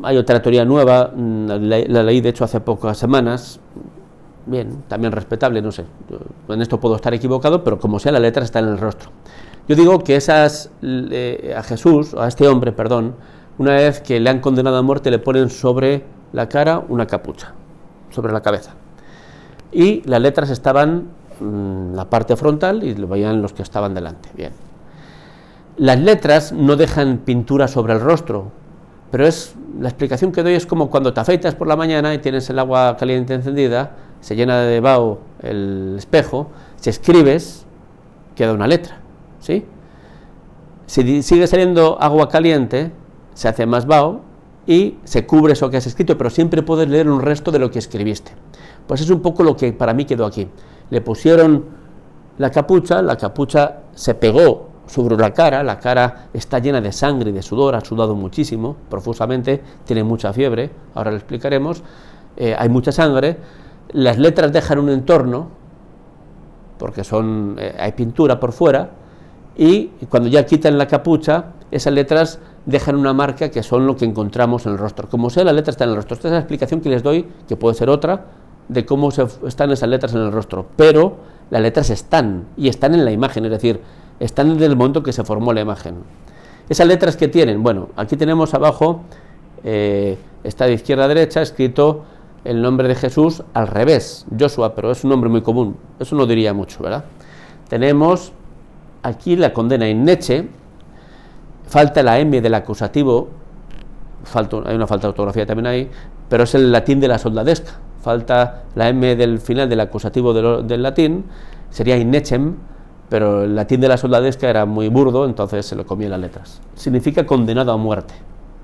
Hay otra teoría nueva, la leí de hecho hace pocas semanas, bien, también respetable, no sé, en esto puedo estar equivocado, pero como sea, la letra está en el rostro. Yo digo que a Jesús, a este hombre, perdón, una vez que le han condenado a muerte, le ponen sobre la cara una capucha, sobre la cabeza. Y las letras estaban en la parte frontal y lo veían los que estaban delante. Bien. Las letras no dejan pintura sobre el rostro, pero la explicación que doy es como cuando te afeitas por la mañana y tienes el agua caliente encendida, se llena de vaho el espejo, si escribes, queda una letra, ¿sí? Si sigue saliendo agua caliente, se hace más vaho y se cubre eso que has escrito, pero siempre puedes leer un resto de lo que escribiste. Pues es un poco lo que para mí quedó aquí. Le pusieron la capucha se pegó sobre la cara está llena de sangre y de sudor, ha sudado muchísimo, profusamente, tiene mucha fiebre, ahora lo explicaremos, hay mucha sangre, las letras dejan un entorno, porque hay pintura por fuera, y cuando ya quitan la capucha, esas letras dejan una marca que son lo que encontramos en el rostro. Como sea, la letra está en el rostro. Esta es la explicación que les doy, que puede ser otra, de cómo están esas letras en el rostro, pero las letras están, y están en la imagen, es decir, están desde el momento que se formó la imagen. Esas letras que tienen, bueno, aquí tenemos abajo, está de izquierda a derecha, escrito el nombre de Jesús al revés, Joshua, pero es un nombre muy común, eso no diría mucho, ¿verdad? Tenemos aquí la condena in neche, falta la M del acusativo, hay una falta de ortografía también ahí, pero es el latín de la soldadesca, falta la M del final del acusativo del latín, sería in necem, pero el latín de la soldadesca era muy burdo, entonces se lo comía las letras. Significa condenado a muerte.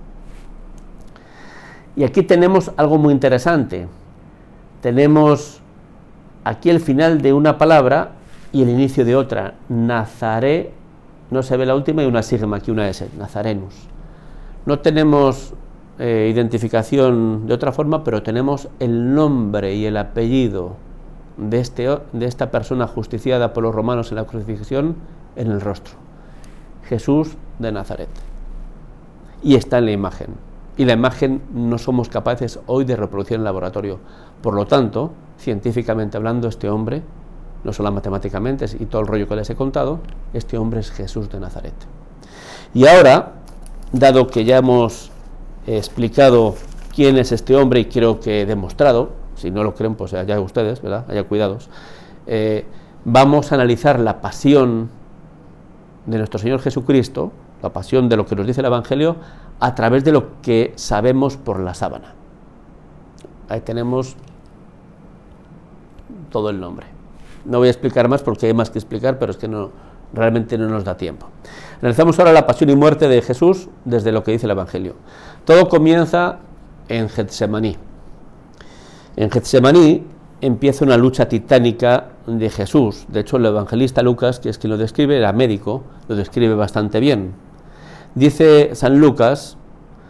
Y aquí tenemos algo muy interesante. Tenemos aquí el final de una palabra y el inicio de otra. Nazaré, no se ve la última, y una sigma, aquí una S, Nazarenus. No tenemos identificación de otra forma, pero tenemos el nombre y el apellido de esta persona justiciada por los romanos en la crucifixión en el rostro. Jesús de Nazaret. Y está en la imagen. Y la imagen no somos capaces hoy de reproducir en el laboratorio. Por lo tanto, científicamente hablando, este hombre, no solo matemáticamente y todo el rollo que les he contado, este hombre es Jesús de Nazaret. Y ahora, dado que ya hemos explicado quién es este hombre y creo que he demostrado, si no lo creen, pues allá ustedes, ¿verdad? Haya cuidados. Vamos a analizar la pasión de nuestro Señor Jesucristo, la pasión de lo que nos dice el Evangelio, a través de lo que sabemos por la sábana. Ahí tenemos todo el nombre. No voy a explicar más porque hay más que explicar, pero es que realmente no nos da tiempo. Analizamos ahora la pasión y muerte de Jesús desde lo que dice el Evangelio. Todo comienza en Getsemaní. En Getsemaní empieza una lucha titánica de Jesús. De hecho, el evangelista Lucas, que es quien lo describe, era médico, lo describe bastante bien. Dice San Lucas,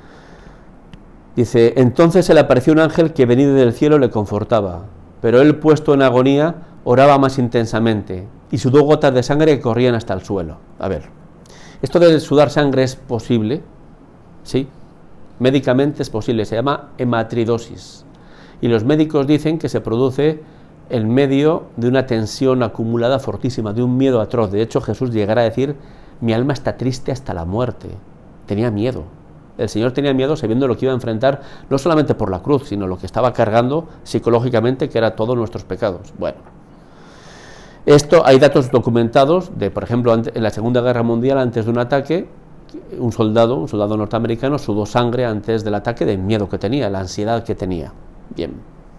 entonces se le apareció un ángel que venido del cielo le confortaba, pero él, puesto en agonía, oraba más intensamente y sudó gotas de sangre que corrían hasta el suelo. A ver, esto de sudar sangre es posible, sí, médicamente es posible, se llama hematridosis. Y los médicos dicen que se produce en medio de una tensión acumulada fortísima, de un miedo atroz. De hecho, Jesús llegará a decir, mi alma está triste hasta la muerte. Tenía miedo. El Señor tenía miedo sabiendo lo que iba a enfrentar, no solamente por la cruz, sino lo que estaba cargando psicológicamente, que era todos nuestros pecados. Bueno, esto hay datos documentados de, por ejemplo, en la Segunda Guerra Mundial, antes de un ataque, un soldado norteamericano sudó sangre antes del ataque del miedo que tenía, la ansiedad que tenía. Bien.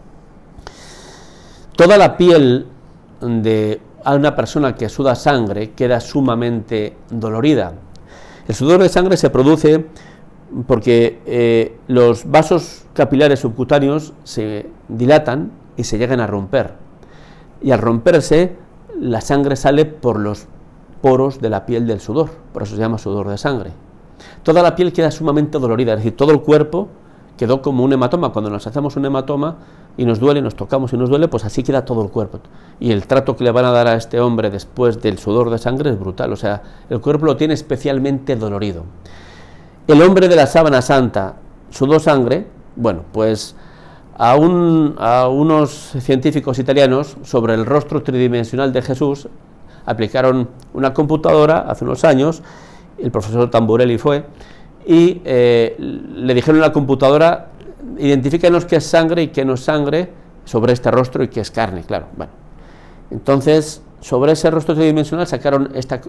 Toda la piel de una persona que suda sangre queda sumamente dolorida. El sudor de sangre se produce porque los vasos capilares subcutáneos se dilatan y se llegan a romper. Y al romperse, la sangre sale por los poros de la piel del sudor. Por eso se llama sudor de sangre. Toda la piel queda sumamente dolorida, es decir, todo el cuerpo quedó como un hematoma. Cuando nos hacemos un hematoma y nos duele, nos tocamos y nos duele, pues así queda todo el cuerpo. Y el trato que le van a dar a este hombre después del sudor de sangre es brutal, o sea, el cuerpo lo tiene especialmente dolorido. El hombre de la sábana santa sudó sangre. Bueno, pues a unos científicos italianos sobre el rostro tridimensional de Jesús aplicaron una computadora hace unos años, el profesor Tamburelli fue, y le dijeron a la computadora: identifícanos qué es sangre y qué no es sangre sobre este rostro y qué es carne, claro. Bueno, entonces sobre ese rostro tridimensional sacaron esto.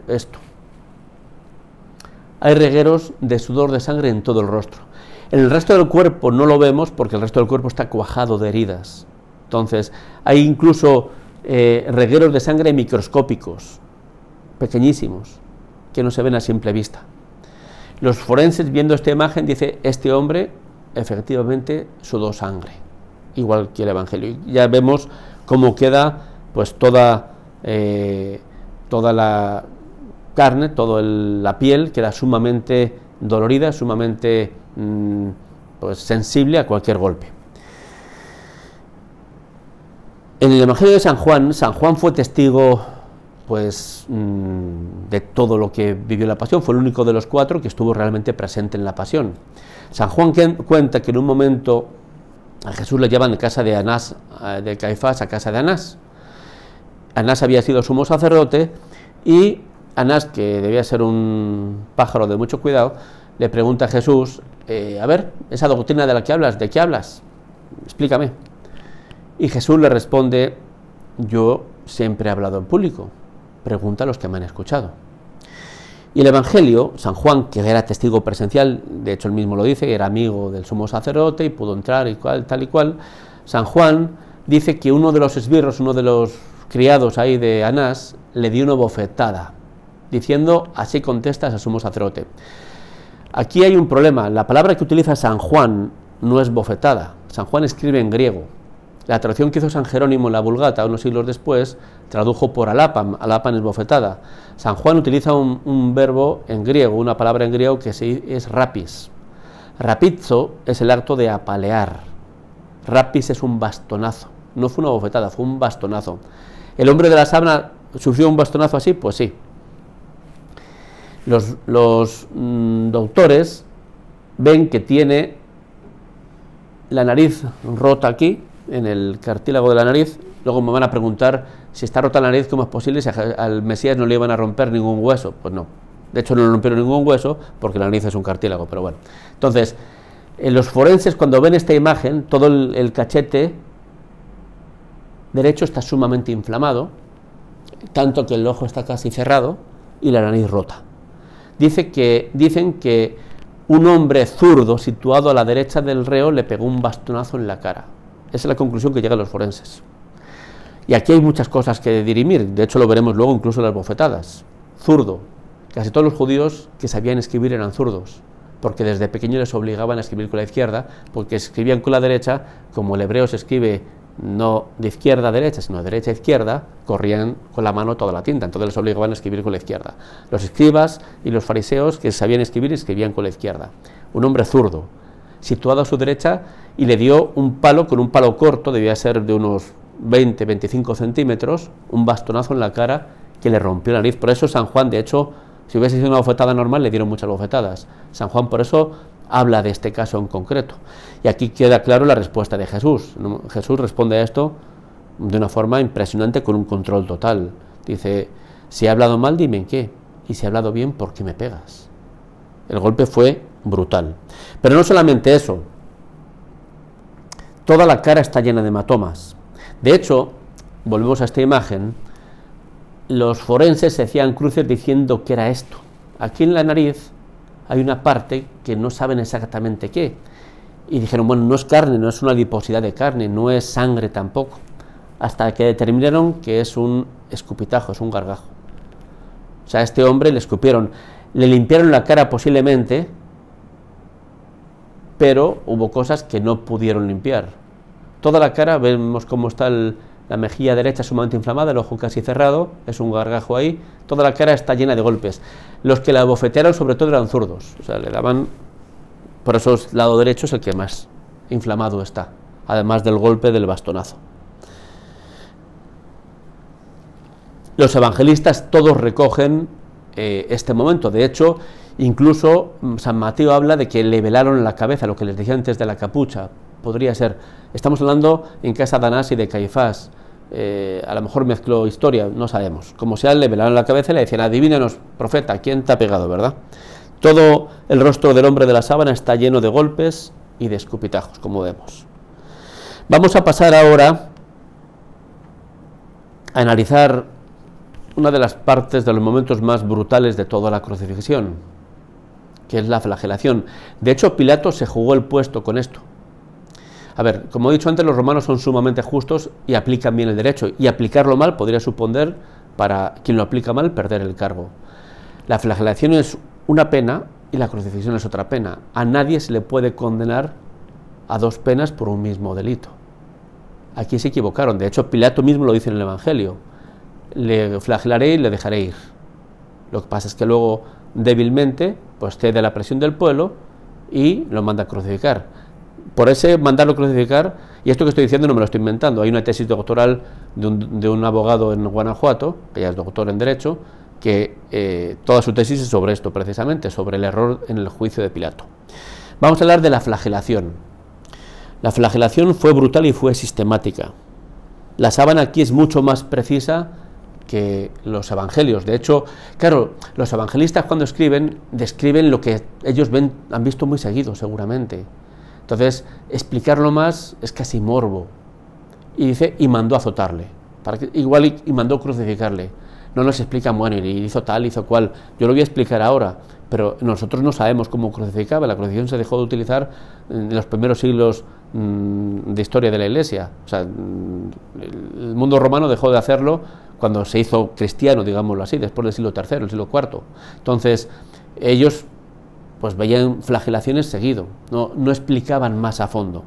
Hay regueros de sudor de sangre en todo el rostro. En el resto del cuerpo no lo vemos porque el resto del cuerpo está cuajado de heridas. Entonces hay incluso regueros de sangre microscópicos, pequeñísimos, que no se ven a simple vista. Los forenses, viendo esta imagen, dicen: este hombre efectivamente sudó sangre, igual que el Evangelio. Y ya vemos cómo queda pues toda la carne, toda la piel queda sumamente dolorida, sumamente pues sensible a cualquier golpe. En el Evangelio de San Juan fue testigo pues de todo lo que vivió la pasión. Fue el único de los 4 que estuvo realmente presente en la pasión. San Juan cuenta que en un momento a Jesús le llevan de casa de Anás, de Caifás, a casa de Anás. Anás había sido sumo sacerdote y Anás, que debía ser un pájaro de mucho cuidado, le pregunta a Jesús: a ver, esa doctrina de la que hablas, ¿de qué hablas? Explícame. Y Jesús le responde: yo siempre he hablado en público, pregunta a los que me han escuchado. Y el Evangelio, San Juan, que era testigo presencial, de hecho él mismo lo dice, era amigo del sumo sacerdote y pudo entrar y tal y cual, San Juan dice que uno de los esbirros, uno de los criados ahí de Anás, le dio una bofetada, diciendo: así contestas al sumo sacerdote. Aquí hay un problema. La palabra que utiliza San Juan no es bofetada. San Juan escribe en griego. La traducción que hizo San Jerónimo en la Vulgata unos siglos después tradujo por alapam. Alapam es bofetada. San Juan utiliza un verbo en griego, una palabra en griego que es rapis. Rapizo es el acto de apalear. Rapis es un bastonazo. No fue una bofetada, fue un bastonazo. ¿El hombre de la sábana sufrió un bastonazo así? Pues sí. Los doctores ven que tiene la nariz rota aquí, en el cartílago de la nariz. Luego me van a preguntar: si está rota la nariz, ¿cómo es posible? Si al Mesías no le iban a romper ningún hueso. Pues no, de hecho no le rompieron ningún hueso porque la nariz es un cartílago, pero bueno. Entonces, los forenses, cuando ven esta imagen, todo el cachete derecho está sumamente inflamado, tanto que el ojo está casi cerrado y la nariz rota. Dicen que un hombre zurdo situado a la derecha del reo le pegó un bastonazo en la cara. Esa es la conclusión que llegan los forenses. Y aquí hay muchas cosas que dirimir, de hecho lo veremos luego incluso en las bofetadas. Zurdo. Casi todos los judíos que sabían escribir eran zurdos, porque desde pequeños les obligaban a escribir con la izquierda, porque escribían con la derecha, como el hebreo se escribe no de izquierda a derecha, sino de derecha a izquierda, corrían con la mano toda la tinta, entonces les obligaban a escribir con la izquierda. Los escribas y los fariseos que sabían escribir, escribían con la izquierda. Un hombre zurdo, situado a su derecha, y le dio un palo, con un palo corto, debía ser de unos 20-25 centímetros, un bastonazo en la cara que le rompió la nariz. Por eso San Juan, de hecho, si hubiese sido una bofetada normal, le dieron muchas bofetadas. San Juan por eso habla de este caso en concreto. Y aquí queda claro la respuesta de Jesús. Jesús responde a esto de una forma impresionante, con un control total. Dice: si he hablado mal, dime en qué. Y si he hablado bien, ¿por qué me pegas? El golpe fue brutal. Pero no solamente eso. Toda la cara está llena de hematomas. De hecho, volvemos a esta imagen, los forenses se hacían cruces diciendo qué era esto. Aquí en la nariz hay una parte que no saben exactamente qué. Y dijeron: bueno, no es carne, no es una adiposidad de carne, no es sangre tampoco. Hasta que determinaron que es un escupitajo, es un gargajo. O sea, a este hombre le escupieron, le limpiaron la cara posiblemente, pero hubo cosas que no pudieron limpiar. Toda la cara, vemos cómo está la mejilla derecha sumamente inflamada, el ojo casi cerrado, es un gargajo ahí, toda la cara está llena de golpes. Los que la bofetearon sobre todo eran zurdos, o sea, le daban, por eso el lado derecho es el que más inflamado está, además del golpe del bastonazo. Los evangelistas todos recogen este momento, de hecho, Incluso San Mateo habla de que le velaron la cabeza, lo que les decía antes de la capucha. Podría ser. Estamos hablando en casa de Anás y de Caifás. A lo mejor mezcló historia, no sabemos. Como sea, le velaron la cabeza y le decían: adivínanos, profeta, ¿quién te ha pegado, verdad? Todo el rostro del hombre de la sábana está lleno de golpes y de escupitajos, como vemos. Vamos a pasar ahora a analizar una de las partes de los momentos más brutales de toda la crucifixión, que es la flagelación. De hecho, Pilato se jugó el puesto con esto. A ver, como he dicho antes, los romanos son sumamente justos y aplican bien el derecho, y aplicarlo mal podría suponer, para quien lo aplica mal, perder el cargo. La flagelación es una pena y la crucifixión es otra pena. A nadie se le puede condenar a dos penas por un mismo delito. Aquí se equivocaron. De hecho, Pilato mismo lo dice en el Evangelio: le flagelaré y le dejaré ir. Lo que pasa es que luego, débilmente, pues cede a la presión del pueblo y lo manda a crucificar. Por ese mandarlo a crucificar, y esto que estoy diciendo no me lo estoy inventando, hay una tesis doctoral de un abogado en Guanajuato, que ya es doctor en Derecho, que toda su tesis es sobre esto precisamente, sobre el error en el juicio de Pilato. Vamos a hablar de la flagelación. La flagelación fue brutal y fue sistemática. La sábana aquí es mucho más precisa que los evangelios. De hecho, claro, los evangelistas cuando escriben, describen lo que ellos han visto muy seguido, seguramente. Entonces, explicarlo más es casi morbo. Y dice: y mandó azotarle. Y mandó crucificarle. No nos explican, bueno, y hizo tal, hizo cual. Yo lo voy a explicar ahora, pero nosotros no sabemos cómo crucificaba. La crucifixión se dejó de utilizar en los primeros siglos de historia de la Iglesia. O sea, el mundo romano dejó de hacerlo cuando se hizo cristiano, digámoslo así, después del siglo III, el siglo IV. Entonces, ellos pues veían flagelaciones seguido, no explicaban más a fondo.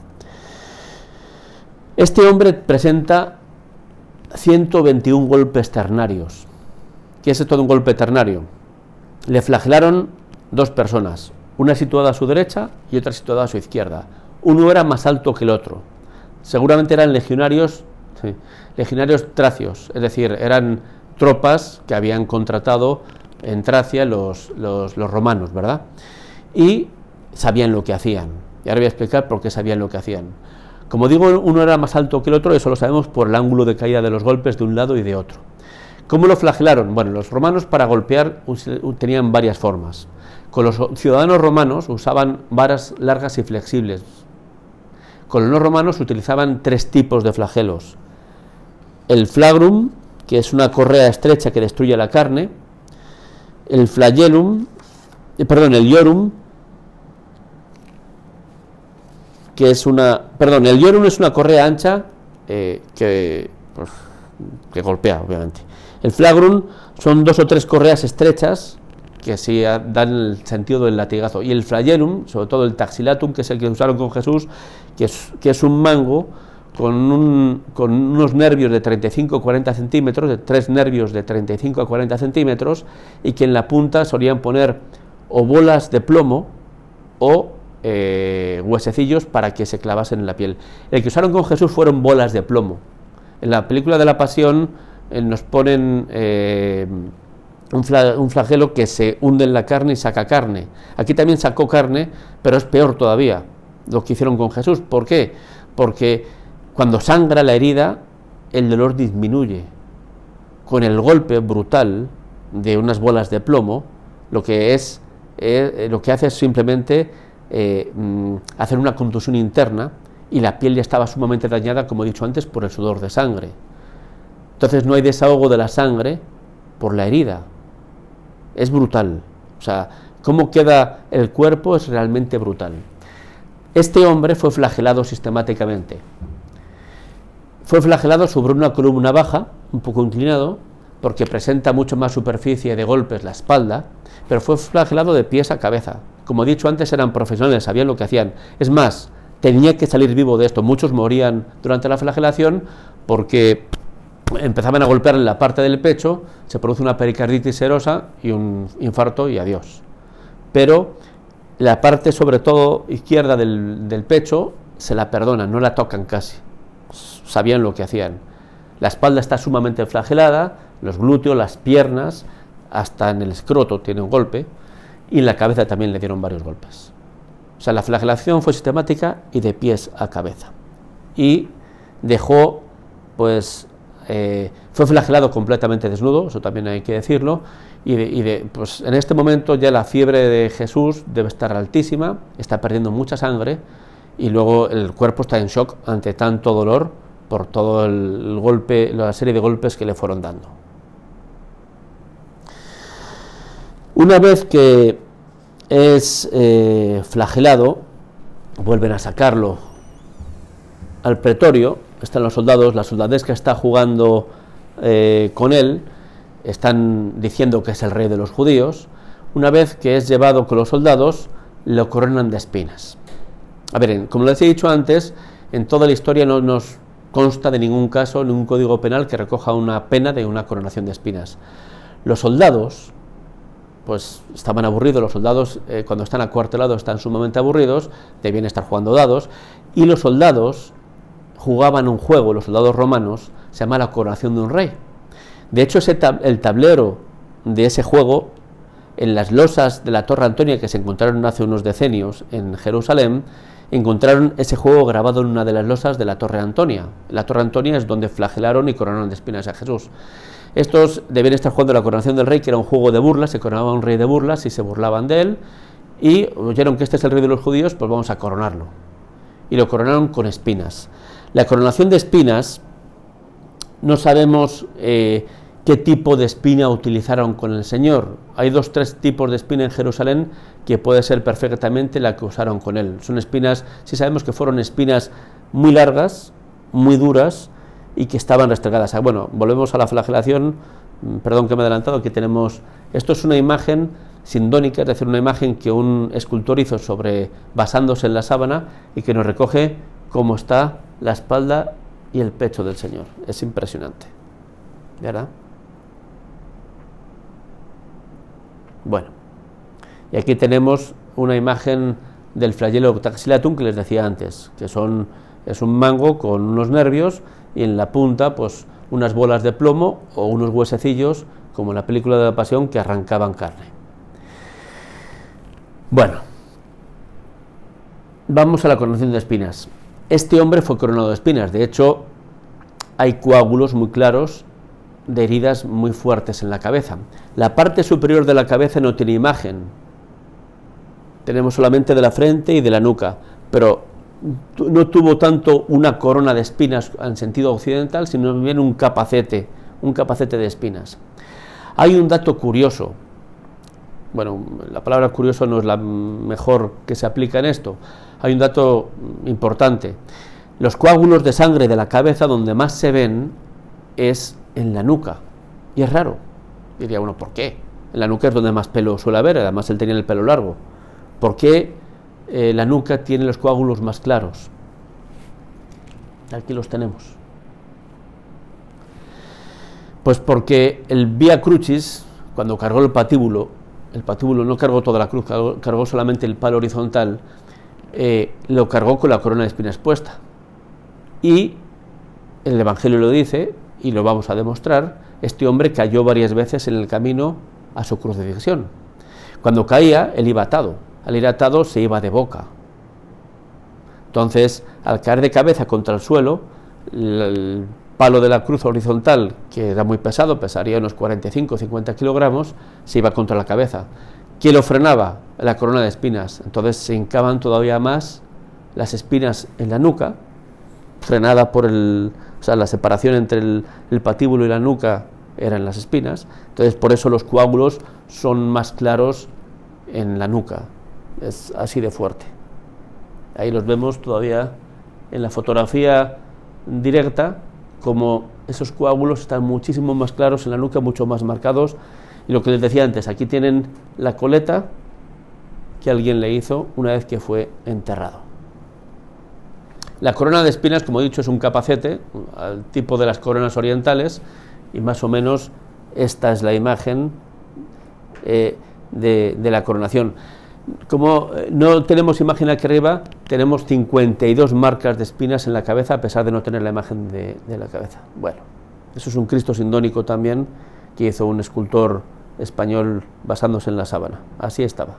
Este hombre presenta 121 golpes ternarios. ¿Qué es esto de un golpe ternario? Le flagelaron dos personas, una situada a su derecha y otra situada a su izquierda. Uno era más alto que el otro. Seguramente eran legionarios tracios, es decir, eran tropas que habían contratado en Tracia los romanos, ¿verdad? Y sabían lo que hacían. Y ahora voy a explicar por qué sabían lo que hacían. Como digo, uno era más alto que el otro, eso lo sabemos por el ángulo de caída de los golpes de un lado y de otro. ¿Cómo lo flagelaron? Bueno, los romanos para golpear tenían varias formas. Con los ciudadanos romanos usaban varas largas y flexibles. Con los no romanos utilizaban tres tipos de flagelos: el flagrum, que es una correa estrecha que destruye la carne; el flagellum, el iorum, que es el iorum es una correa ancha que golpea, obviamente. El flagrum son dos o tres correas estrechas que sí dan el sentido del latigazo. Y el flagellum, sobre todo el taxilatum, que es el que usaron con Jesús, que es un mango con unos nervios de 35 o 40 centímetros, de tres nervios de 35 a 40 centímetros, y que en la punta solían poner o bolas de plomo o huesecillos para que se clavasen en la piel. El que usaron con Jesús fueron bolas de plomo. En la película de la Pasión nos ponen un flagelo que se hunde en la carne y saca carne. Aquí también sacó carne, pero es peor todavía lo que hicieron con Jesús. ¿Por qué? Porque cuando sangra la herida, el dolor disminuye. Con el golpe brutal de unas bolas de plomo, lo que hace es simplemente hacer una contusión interna, y la piel ya estaba sumamente dañada, como he dicho antes, por el sudor de sangre. Entonces no hay desahogo de la sangre por la herida. Es brutal. O sea, cómo queda el cuerpo es realmente brutal. Este hombre fue flagelado sistemáticamente. Fue flagelado sobre una columna baja, un poco inclinado, porque presenta mucho más superficie de golpes la espalda, pero fue flagelado de pies a cabeza. Como he dicho antes, eran profesionales, sabían lo que hacían. Es más, tenía que salir vivo de esto. Muchos morían durante la flagelación porque empezaban a golpear en la parte del pecho, se produce una pericarditis serosa y un infarto y adiós. Pero la parte, sobre todo izquierda del pecho, se la perdonan, no la tocan casi. Sabían lo que hacían. La espalda está sumamente flagelada, los glúteos, las piernas, hasta en el escroto tiene un golpe, y en la cabeza también le dieron varios golpes. O sea, la flagelación fue sistemática y de pies a cabeza. Y dejó, pues, fue flagelado completamente desnudo, eso también hay que decirlo, pues en este momento ya la fiebre de Jesús debe estar altísima, está perdiendo mucha sangre, y luego el cuerpo está en shock ante tanto dolor por todo el golpe, la serie de golpes que le fueron dando. Una vez que es flagelado, vuelven a sacarlo al pretorio, están los soldados, la soldadesca está jugando con él, están diciendo que es el rey de los judíos. Una vez que es llevado con los soldados, lo coronan de espinas. A ver, como les he dicho antes, en toda la historia no nos consta de ningún caso, ningún código penal que recoja una pena de una coronación de espinas. Los soldados, pues estaban aburridos, los soldados cuando están acuartelados están sumamente aburridos, debían estar jugando dados, y los soldados jugaban un juego, los soldados romanos, se llama la coronación de un rey. De hecho, el tablero de ese juego, en las losas de la Torre Antonia que se encontraron hace unos decenios en Jerusalén, encontraron ese juego grabado en una de las losas de la Torre Antonia. La Torre Antonia es donde flagelaron y coronaron de espinas a Jesús. Estos debían estar jugando la coronación del rey, que era un juego de burlas, se coronaba un rey de burlas y se burlaban de él, y oyeron que este es el rey de los judíos, pues vamos a coronarlo. Y lo coronaron con espinas. La coronación de espinas, no sabemos qué tipo de espina utilizaron con el Señor. Hay 2 o 3 tipos de espina en Jerusalén que puede ser perfectamente la que usaron con él. Son espinas, sí sabemos que fueron espinas muy largas, muy duras y que estaban restregadas. Bueno, volvemos a la flagelación, perdón que me he adelantado, aquí tenemos, esto es una imagen sindónica, es decir, una imagen que un escultor hizo basándose en la sábana y que nos recoge cómo está la espalda y el pecho del Señor. Es impresionante, ¿verdad? Bueno, y aquí tenemos una imagen del flagelo taxilatum que les decía antes, que es un mango con unos nervios y en la punta pues unas bolas de plomo o unos huesecillos, como en la película de la Pasión, que arrancaban carne. Bueno, vamos a la coronación de espinas. Este hombre fue coronado de espinas, de hecho hay coágulos muy claros de heridas muy fuertes en la cabeza. La parte superior de la cabeza no tiene imagen, tenemos solamente de la frente y de la nuca, pero no tuvo tanto una corona de espinas en sentido occidental, sino bien un capacete de espinas. Hay un dato curioso, bueno, la palabra curioso no es la mejor que se aplica en esto, hay un dato importante. Los coágulos de sangre de la cabeza donde más se ven es en la nuca, y es raro. Diría uno, ¿por qué? En la nuca es donde más pelo suele haber, además él tenía el pelo largo. ¿Por qué la nuca tiene los coágulos más claros? Aquí los tenemos. Pues porque el Vía Crucis, cuando cargó el patíbulo no cargó toda la cruz, cargó solamente el palo horizontal, lo cargó con la corona de espinas puesta. Y el Evangelio lo dice, y lo vamos a demostrar, este hombre cayó varias veces en el camino a su crucifixión. Cuando caía, él iba atado. Al ir atado, se iba de boca. Entonces, al caer de cabeza contra el suelo, el palo de la cruz horizontal, que era muy pesado, pesaría unos 45 o 50 kilogramos, se iba contra la cabeza. ¿Quién lo frenaba? La corona de espinas. Entonces se hincaban todavía más las espinas en la nuca, frenada por la separación entre el patíbulo y la nuca eran las espinas. Entonces por eso los coágulos son más claros en la nuca, es así de fuerte. Ahí los vemos todavía en la fotografía directa, como esos coágulos están muchísimo más claros en la nuca, mucho más marcados. Y lo que les decía antes, aquí tienen la coleta que alguien le hizo una vez que fue enterrado. La corona de espinas, como he dicho, es un capacete, al tipo de las coronas orientales, y más o menos esta es la imagen de la coronación. Como no tenemos imagen aquí arriba, tenemos 52 marcas de espinas en la cabeza, a pesar de no tener la imagen de la cabeza. Bueno, eso es un Cristo sindónico también, que hizo un escultor español basándose en la sábana. Así estaba.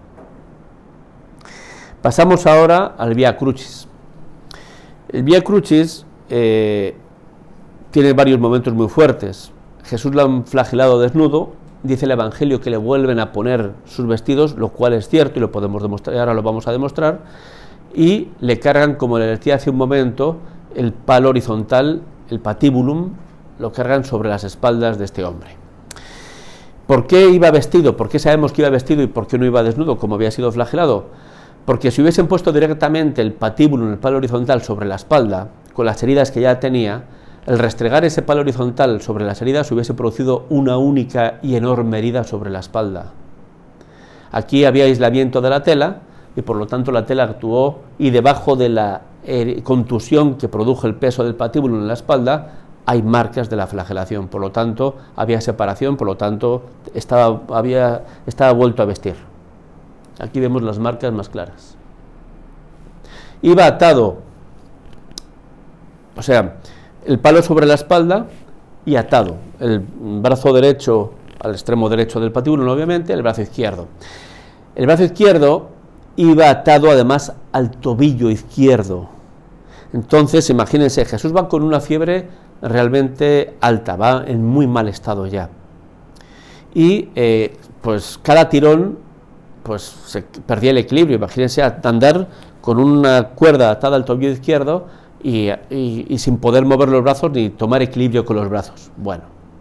Pasamos ahora al Vía Crucis. El Vía Crucis tiene varios momentos muy fuertes. Jesús lo han flagelado desnudo, dice el Evangelio que le vuelven a poner sus vestidos, lo cual es cierto y lo podemos demostrar, ahora lo vamos a demostrar, y le cargan, como le decía hace un momento, el palo horizontal, el patibulum, lo cargan sobre las espaldas de este hombre. ¿Por qué iba vestido? ¿Por qué sabemos que iba vestido y por qué no iba desnudo, como había sido flagelado? Porque si hubiesen puesto directamente el patibulum, el palo horizontal, sobre la espalda, con las heridas que ya tenía, el restregar ese palo horizontal sobre las heridas hubiese producido una única y enorme herida sobre la espalda. Aquí había aislamiento de la tela y por lo tanto la tela actuó, y debajo de la contusión que produjo el peso del patíbulo en la espalda hay marcas de la flagelación, por lo tanto había separación, por lo tanto estaba vuelto a vestir. Aquí vemos las marcas más claras. Iba atado, o sea, el palo sobre la espalda y atado, el brazo derecho al extremo derecho del patíbulo, obviamente, el brazo izquierdo. El brazo izquierdo iba atado además al tobillo izquierdo. Entonces, imagínense, Jesús va con una fiebre realmente alta, va en muy mal estado ya. Y pues cada tirón pues se perdía el equilibrio. Imagínense andar con una cuerda atada al tobillo izquierdo y sin poder mover los brazos ni tomar equilibrio con los brazos. Bueno,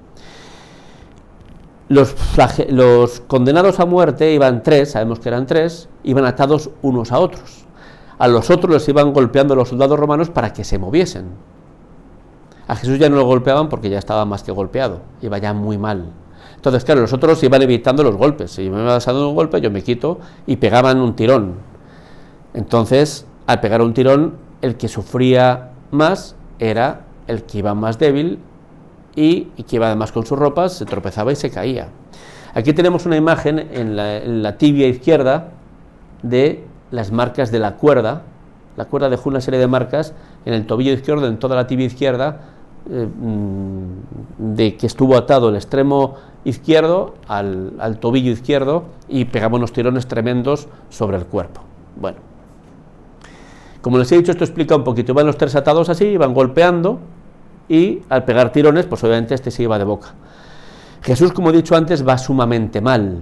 los condenados a muerte iban tres, sabemos que eran tres, iban atados unos a otros. A los otros los iban golpeando los soldados romanos para que se moviesen. A Jesús ya no lo golpeaban porque ya estaba más que golpeado, iba ya muy mal. Entonces, claro, los otros iban evitando los golpes. Si me iba dando un golpe, yo me quito, y pegaban un tirón. Entonces, al pegar un tirón, el que sufría más era el que iba más débil y que iba además con sus ropas, se tropezaba y se caía. Aquí tenemos una imagen en la tibia izquierda de las marcas de la cuerda. La cuerda dejó una serie de marcas en el tobillo izquierdo, en toda la tibia izquierda, de que estuvo atado el extremo izquierdo al tobillo izquierdo y pegaba unos tirones tremendos sobre el cuerpo. Bueno, como les he dicho, esto explica un poquito. Iban los tres atados así, iban golpeando, y al pegar tirones, pues obviamente este se iba de boca. Jesús, como he dicho antes, va sumamente mal.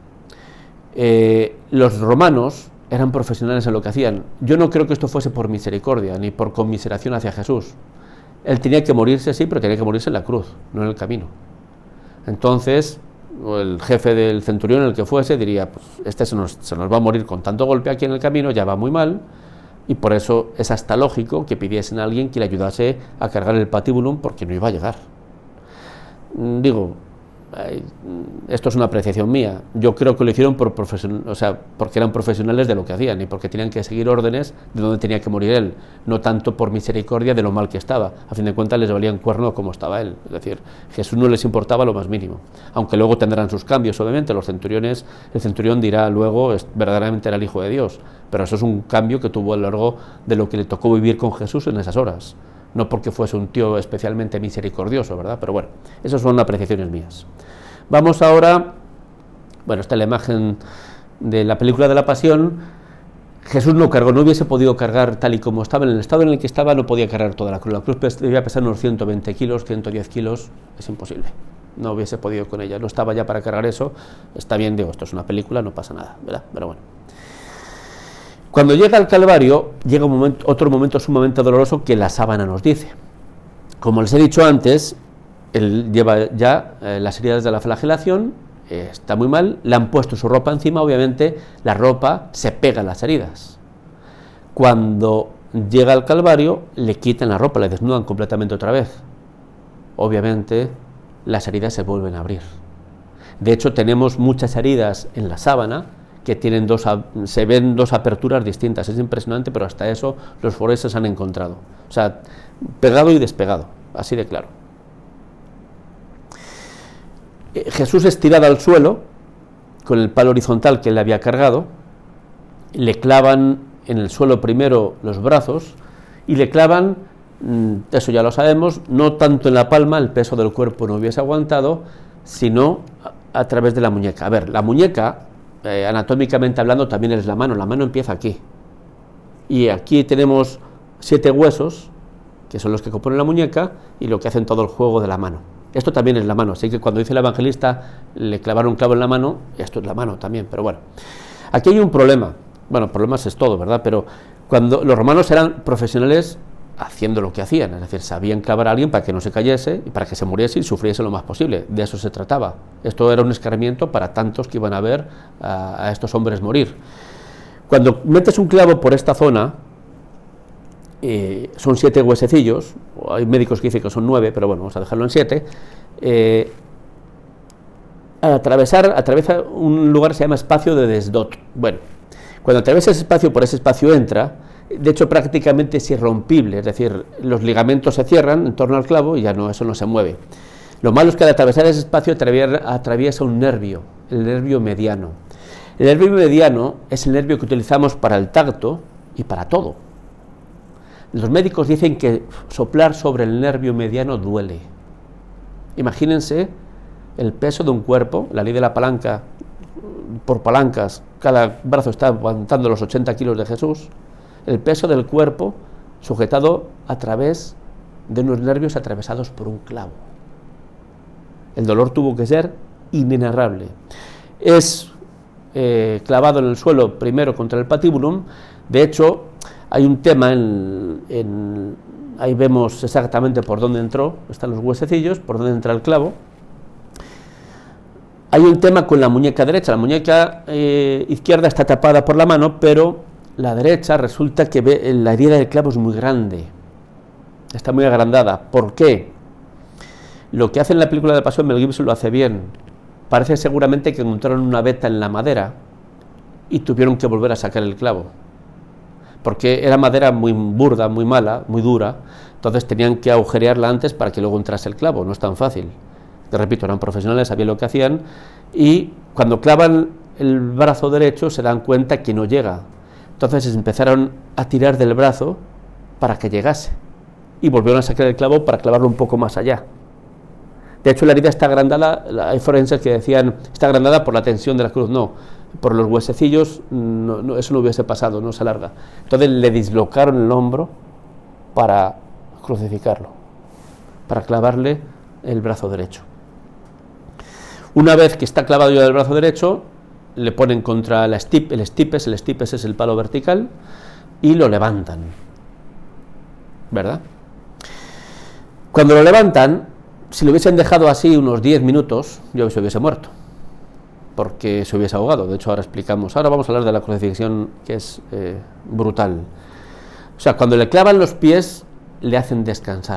Los romanos eran profesionales en lo que hacían. Yo no creo que esto fuese por misericordia, ni por conmiseración hacia Jesús. Él tenía que morirse, sí, pero tenía que morirse en la cruz, no en el camino. Entonces, el jefe del centurión, el que fuese, diría, pues este se nos va a morir con tanto golpe aquí en el camino, ya va muy mal, y por eso es hasta lógico que pidiesen a alguien que le ayudase a cargar el patibulum, porque no iba a llegar. Digo, esto es una apreciación mía. Yo creo que lo hicieron porque eran profesionales de lo que hacían y porque tenían que seguir órdenes de donde tenía que morir él, no tanto por misericordia de lo mal que estaba. A fin de cuentas les valía un cuerno como estaba él. Es decir, Jesús no les importaba lo más mínimo, aunque luego tendrán sus cambios, obviamente. Los centuriones, el centurión dirá luego, verdaderamente era el Hijo de Dios, pero eso es un cambio que tuvo a lo largo de lo que le tocó vivir con Jesús en esas horas. No porque fuese un tío especialmente misericordioso, ¿verdad? Pero bueno, esas son apreciaciones mías. Vamos ahora, bueno, esta es la imagen de la película de la Pasión. Jesús no cargó, no hubiese podido cargar tal y como estaba, en el estado en el que estaba no podía cargar toda la cruz. La cruz debía pesar unos 120 kilos, 110 kilos, es imposible. No hubiese podido con ella, no estaba ya para cargar eso. Está bien, digo, esto es una película, no pasa nada, ¿verdad? Pero bueno. Cuando llega al Calvario, llega otro momento sumamente doloroso que la sábana nos dice. Como les he dicho antes, él lleva ya las heridas de la flagelación, está muy mal, le han puesto su ropa encima, obviamente la ropa se pega a las heridas. Cuando llega al Calvario, le quitan la ropa, le desnudan completamente otra vez. Obviamente las heridas se vuelven a abrir. De hecho, tenemos muchas heridas en la sábana que tienen se ven dos aperturas distintas. Es impresionante, pero hasta eso los forenses han encontrado. O sea, pegado y despegado, así de claro. Jesús es tirado al suelo con el palo horizontal que él le había cargado, le clavan en el suelo primero los brazos y le clavan, eso ya lo sabemos, no tanto en la palma, el peso del cuerpo no hubiese aguantado, sino a través de la muñeca. A ver, la muñeca, anatómicamente hablando, también es la mano empieza aquí. Y aquí tenemos 7 huesos, que son los que componen la muñeca, y lo que hacen todo el juego de la mano. Esto también es la mano, así que cuando dice el evangelista, le clavaron un clavo en la mano, esto es la mano también, pero bueno. Aquí hay un problema, bueno, problemas es todo, ¿verdad? Pero cuando los romanos eran profesionales haciendo lo que hacían, es decir, sabían clavar a alguien para que no se cayese y para que se muriese y sufriese lo más posible, de eso se trataba. Esto era un escarmiento para tantos que iban a ver a estos hombres morir. Cuando metes un clavo por esta zona, son 7 huesecillos, hay médicos que dicen que son 9, pero bueno, vamos a dejarlo en 7, atraviesa un lugar que se llama espacio de Desdot. Bueno, cuando atraviesa ese espacio, por ese espacio entra, de hecho prácticamente es irrompible, es decir, los ligamentos se cierran en torno al clavo y ya no, eso no se mueve. Lo malo es que al atravesar ese espacio atraviesa un nervio, el nervio mediano. El nervio mediano es el nervio que utilizamos para el tacto y para todo. Los médicos dicen que soplar sobre el nervio mediano duele. Imagínense el peso de un cuerpo, la ley de la palanca, por palancas, cada brazo está aguantando los 80 kilos de Jesús, el peso del cuerpo sujetado a través de unos nervios atravesados por un clavo. El dolor tuvo que ser inenarrable. Es clavado en el suelo primero contra el patíbulum. De hecho, hay un tema, ahí vemos exactamente por dónde entró, están los huesecillos, por dónde entra el clavo. Hay un tema con la muñeca derecha, la muñeca izquierda está tapada por la mano, pero la derecha resulta que la herida del clavo es muy grande, está muy agrandada. ¿Por qué? Lo que hace en la película de Pasión, Mel Gibson lo hace bien. Parece seguramente que encontraron una veta en la madera y tuvieron que volver a sacar el clavo, porque era madera muy burda, muy mala, muy dura, entonces tenían que agujerearla antes para que luego entrase el clavo, no es tan fácil. Te repito, eran profesionales, sabían lo que hacían, y cuando clavan el brazo derecho se dan cuenta que no llega, entonces empezaron a tirar del brazo para que llegase, y volvieron a sacar el clavo para clavarlo un poco más allá. De hecho, la herida está agrandada, hay forenses que decían, está agrandada por la tensión de la cruz, no, por los huesecillos, no, eso no hubiese pasado, no se alarga. Entonces le dislocaron el hombro para crucificarlo, para clavarle el brazo derecho. Una vez que está clavado ya el brazo derecho, le ponen contra el stipes es el palo vertical, y lo levantan, ¿verdad? Cuando lo levantan, si lo hubiesen dejado así unos 10 minutos, yo se hubiese muerto, porque se hubiese ahogado. De hecho, ahora vamos a hablar de la crucifixión, que es brutal. O sea, cuando le clavan los pies, le hacen descansar.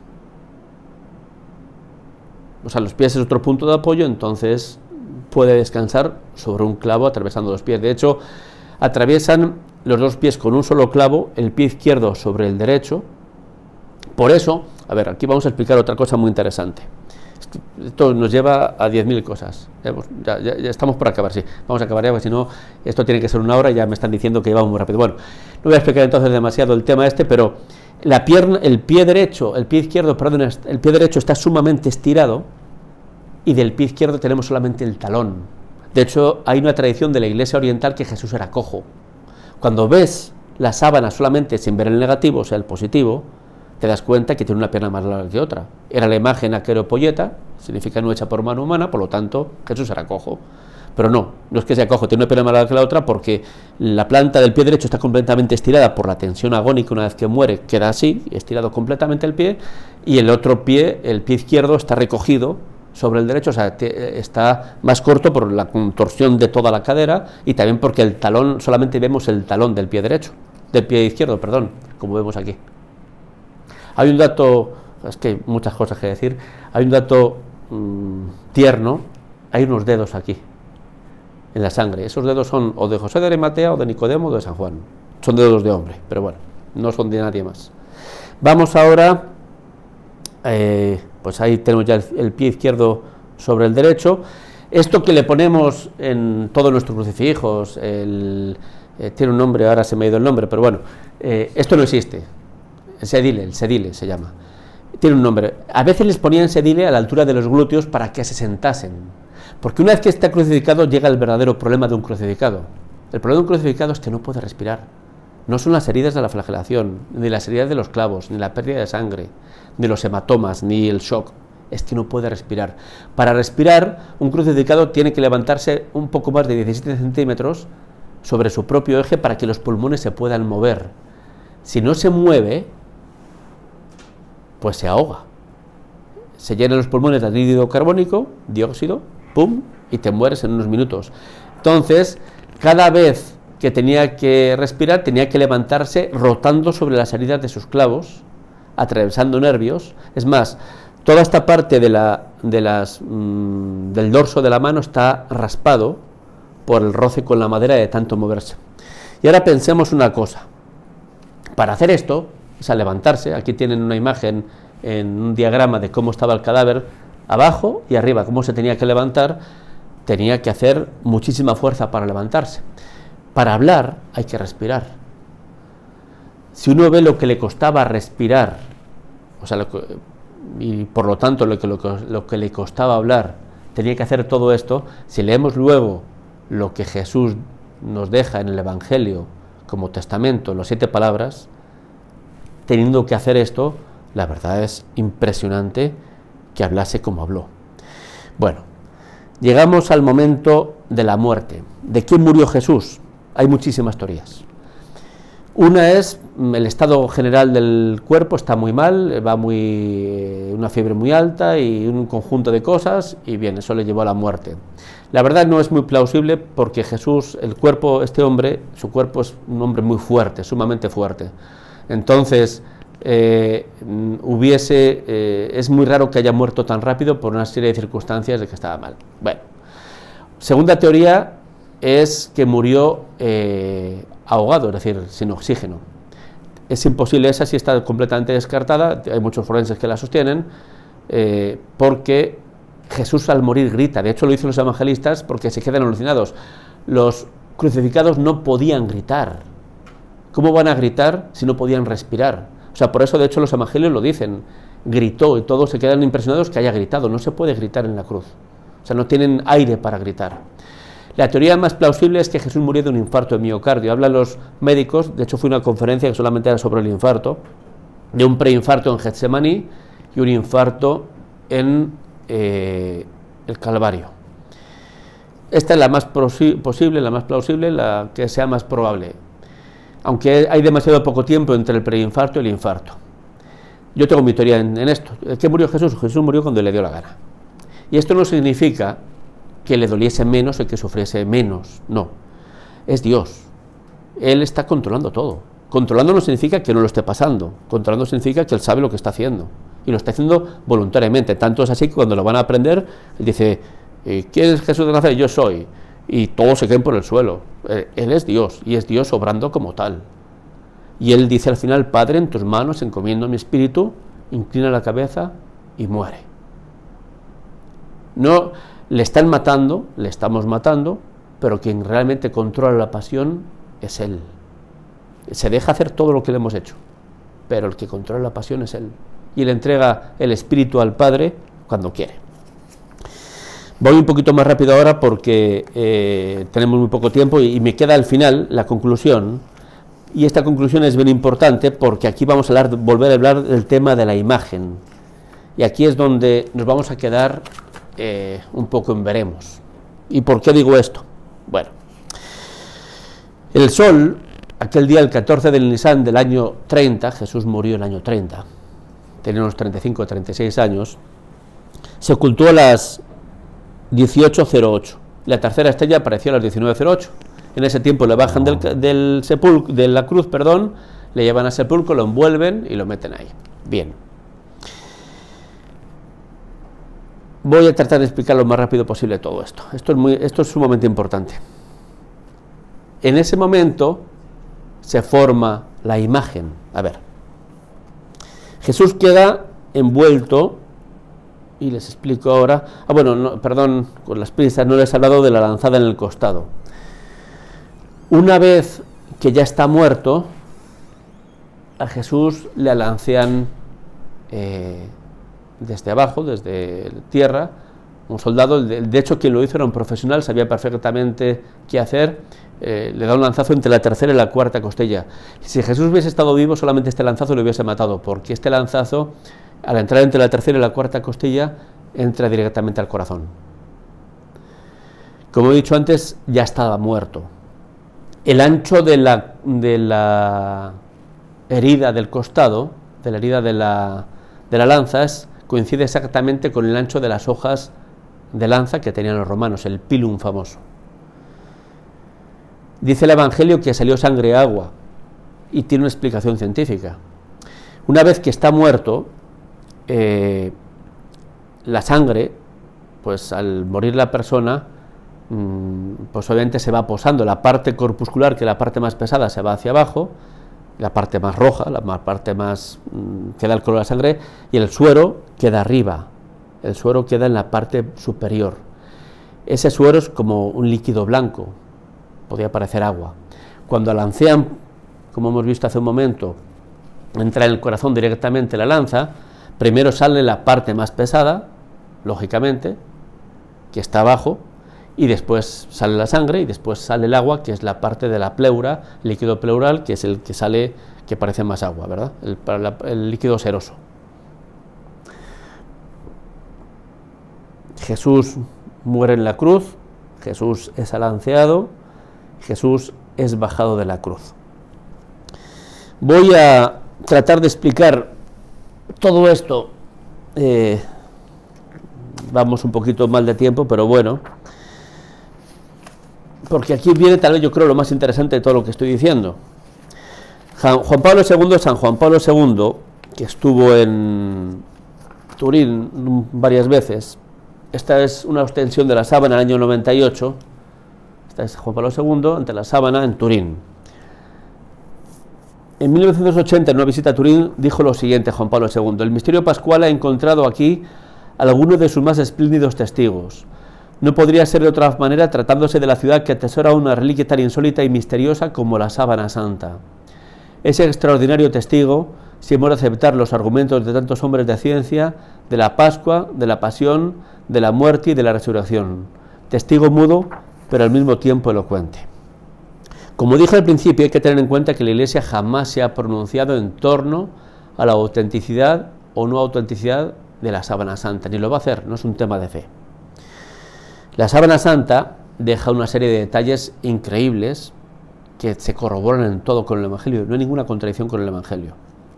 O sea, los pies es otro punto de apoyo, entonces puede descansar sobre un clavo atravesando los pies. De hecho, atraviesan los dos pies con un solo clavo, el pie izquierdo sobre el derecho. Por eso, a ver, aquí vamos a explicar otra cosa muy interesante. Esto nos lleva a 10.000 cosas. Ya estamos por acabar, sí. Vamos a acabar ya, porque si no, esto tiene que ser 1 hora y ya me están diciendo que vamos muy rápido. Bueno, no voy a explicar entonces demasiado el tema pero la pierna, el pie derecho está sumamente estirado, y del pie izquierdo tenemos solamente el talón. De hecho, hay una tradición de la Iglesia oriental que Jesús era cojo. Cuando ves la sábana solamente sin ver el negativo, o sea, el positivo, te das cuenta que tiene una pierna más larga que otra. Era la imagen aqueropolleta, significa no hecha por mano humana, por lo tanto, Jesús era cojo. Pero no es que sea cojo, tiene una pierna más larga que la otra, porque la planta del pie derecho está completamente estirada por la tensión agónica. Una vez que muere, queda así, estirado completamente el pie, y el otro pie, el pie izquierdo, está recogido sobre el derecho, o sea, está más corto por la contorsión de toda la cadera, y también porque el talón, solamente vemos el talón del pie izquierdo, perdón, como vemos aquí. Hay un dato, es que hay muchas cosas que decir, hay un dato tierno, hay unos dedos aquí, en la sangre. Esos dedos son o de José de Arimatea, o de Nicodemo, o de San Juan. Son dedos de hombre, pero bueno, no son de nadie más. Vamos ahora, pues ahí tenemos ya el pie izquierdo sobre el derecho. Esto que le ponemos en todos nuestros crucifijos, tiene un nombre, ahora se me ha ido el nombre, pero bueno, esto no existe. El sedile se llama. Tiene un nombre. A veces les ponían sedile a la altura de los glúteos para que se sentasen, Porque una vez que está crucificado llega el verdadero problema de un crucificado. El problema de un crucificado es que no puede respirar. No son las heridas de la flagelación, ni las heridas de los clavos, ni la pérdida de sangre, ni los hematomas, ni el shock. Es que no puede respirar. Para respirar, un crucificado tiene que levantarse un poco más de 17 centímetros sobre su propio eje para que los pulmones se puedan mover. Si no se mueve, pues se ahoga. Se llenan los pulmones de anhídrido carbónico, dióxido, ¡pum!, y te mueres en unos minutos. Entonces, cada vez que tenía que respirar, tenía que levantarse rotando sobre las heridas de sus clavos, atravesando nervios. Es más, toda esta parte del dorso de la mano está raspado por el roce con la madera de tanto moverse. Y ahora pensemos una cosa. Para hacer esto, o sea, levantarse, aquí tienen una imagen en un diagrama de cómo estaba el cadáver, abajo y arriba, cómo se tenía que levantar. Tenía que hacer muchísima fuerza para levantarse. Para hablar hay que respirar. Si uno ve lo que le costaba respirar, o sea, y por lo tanto lo que le costaba hablar, tenía que hacer todo esto. Si leemos luego lo que Jesús nos deja en el Evangelio como testamento, las 7 palabras, teniendo que hacer esto, la verdad es impresionante que hablase como habló. Bueno, llegamos al momento de la muerte. ¿De quién murió Jesús? Hay muchísimas teorías. Una es el estado general del cuerpo, está muy mal, una fiebre muy alta y un conjunto de cosas, y bien, eso le llevó a la muerte. La verdad no es muy plausible porque Jesús, el cuerpo, este hombre, su cuerpo es un hombre muy fuerte, sumamente fuerte. Entonces, es muy raro que haya muerto tan rápido por una serie de circunstancias de que estaba mal. Bueno, segunda teoría es que murió ahogado, es decir, sin oxígeno. Es imposible, esa sí está completamente descartada, hay muchos forenses que la sostienen, porque Jesús al morir grita. De hecho lo dicen los evangelistas porque se quedan alucinados. Los crucificados no podían gritar. ¿Cómo van a gritar si no podían respirar? O sea, por eso de hecho los evangelios lo dicen, gritó, y todos se quedan impresionados que haya gritado. No se puede gritar en la cruz, o sea, no tienen aire para gritar. La teoría más plausible es que Jesús murió de un infarto de miocardio. Hablan los médicos, de hecho fue una conferencia que solamente era sobre el infarto, de un preinfarto en Getsemaní y un infarto en el Calvario. Esta es la más posible, la más plausible, la que sea más probable, aunque hay demasiado poco tiempo entre el preinfarto y el infarto. Yo tengo mi teoría en esto. ¿Qué murió Jesús? Jesús murió cuando le dio la gana. Y esto no significa que le doliese menos o que sufriese menos, no. Es Dios. Él está controlando todo. Controlando no significa que no lo esté pasando. Controlando significa que Él sabe lo que está haciendo. Y lo está haciendo voluntariamente. Tanto es así que cuando lo van a aprender, Él dice, ¿quién es Jesús de Nazaret? Yo soy. Y todos se caen por el suelo. Él es Dios, y es Dios obrando como tal. Y Él dice al final, Padre, en tus manos encomiendo mi espíritu, inclina la cabeza y muere. No le están matando, le estamos matando, pero quien realmente controla la pasión es Él. Se deja hacer todo lo que le hemos hecho, pero el que controla la pasión es Él. Y le entrega el espíritu al Padre cuando quiere. Voy un poquito más rápido ahora porque tenemos muy poco tiempo y me queda al final la conclusión. Y esta conclusión es bien importante porque aquí vamos a volver a hablar del tema de la imagen. Y aquí es donde nos vamos a quedar un poco en veremos. ¿Y por qué digo esto? Bueno, el sol, aquel día, el 14 del Nisan del año 30, Jesús murió en el año 30, tenía unos 35 o 36 años, se ocultó a las 18:08. La tercera estrella apareció a las 19:08. En ese tiempo le bajan de la cruz, le llevan al sepulcro, lo envuelven y lo meten ahí. Bien. Voy a tratar de explicar lo más rápido posible todo esto. Esto es sumamente importante. En ese momento se forma la imagen. A ver. Jesús queda envuelto, y les explico ahora. Con las prisas no les he hablado de la lanzada en el costado. Una vez que ya está muerto, a Jesús le lancean desde abajo, desde tierra, un soldado, de hecho quien lo hizo era un profesional, sabía perfectamente qué hacer, le da un lanzazo entre la tercera y la cuarta costilla. Si Jesús hubiese estado vivo, solamente este lanzazo lo hubiese matado, porque este lanzazo, al entrar entre la tercera y la cuarta costilla, entra directamente al corazón. Como he dicho antes, ya estaba muerto. El ancho de la herida del costado, de la herida de la lanza, coincide exactamente con el ancho de las hojas de lanza que tenían los romanos, el pilum famoso. Dice el Evangelio que salió sangre y agua, y tiene una explicación científica. Una vez que está muerto, la sangre, pues al morir la persona, pues obviamente se va posando. La parte corpuscular, que es la parte más pesada, se va hacia abajo, la parte más roja, la parte más que da el color de la sangre, y el suero queda arriba. El suero queda en la parte superior. Ese suero es como un líquido blanco, podría parecer agua. Cuando lancean, como hemos visto hace un momento, entra en el corazón directamente la lanza, primero sale la parte más pesada, lógicamente, que está abajo, y después sale la sangre, y después sale el agua, que es la parte de la pleura, líquido pleural, que es el que sale, que parece más agua, ¿verdad? El líquido seroso. Jesús muere en la cruz, Jesús es alanceado, Jesús es bajado de la cruz. Voy a tratar de explicar todo esto, vamos un poquito mal de tiempo, pero bueno, porque aquí viene tal vez yo creo lo más interesante de todo lo que estoy diciendo. Juan Pablo II, San Juan Pablo II, que estuvo en Turín varias veces. Esta es una extensión de la sábana del año 98. Esta es Juan Pablo II ante la sábana en Turín. En 1980, en una visita a Turín, dijo lo siguiente Juan Pablo II: el misterio pascual ha encontrado aquí algunos de sus más espléndidos testigos. No podría ser de otra manera tratándose de la ciudad que atesora una reliquia tan insólita y misteriosa como la sábana santa. Ese extraordinario testigo, si hemos de aceptar los argumentos de tantos hombres de ciencia, de la Pascua, de la Pasión, de la muerte y de la resurrección. Testigo mudo, pero al mismo tiempo elocuente. Como dije al principio, hay que tener en cuenta que la Iglesia jamás se ha pronunciado en torno a la autenticidad o no autenticidad de la sábana santa, ni lo va a hacer, no es un tema de fe. La sábana santa deja una serie de detalles increíbles que se corroboran en todo con el Evangelio, no hay ninguna contradicción con el Evangelio.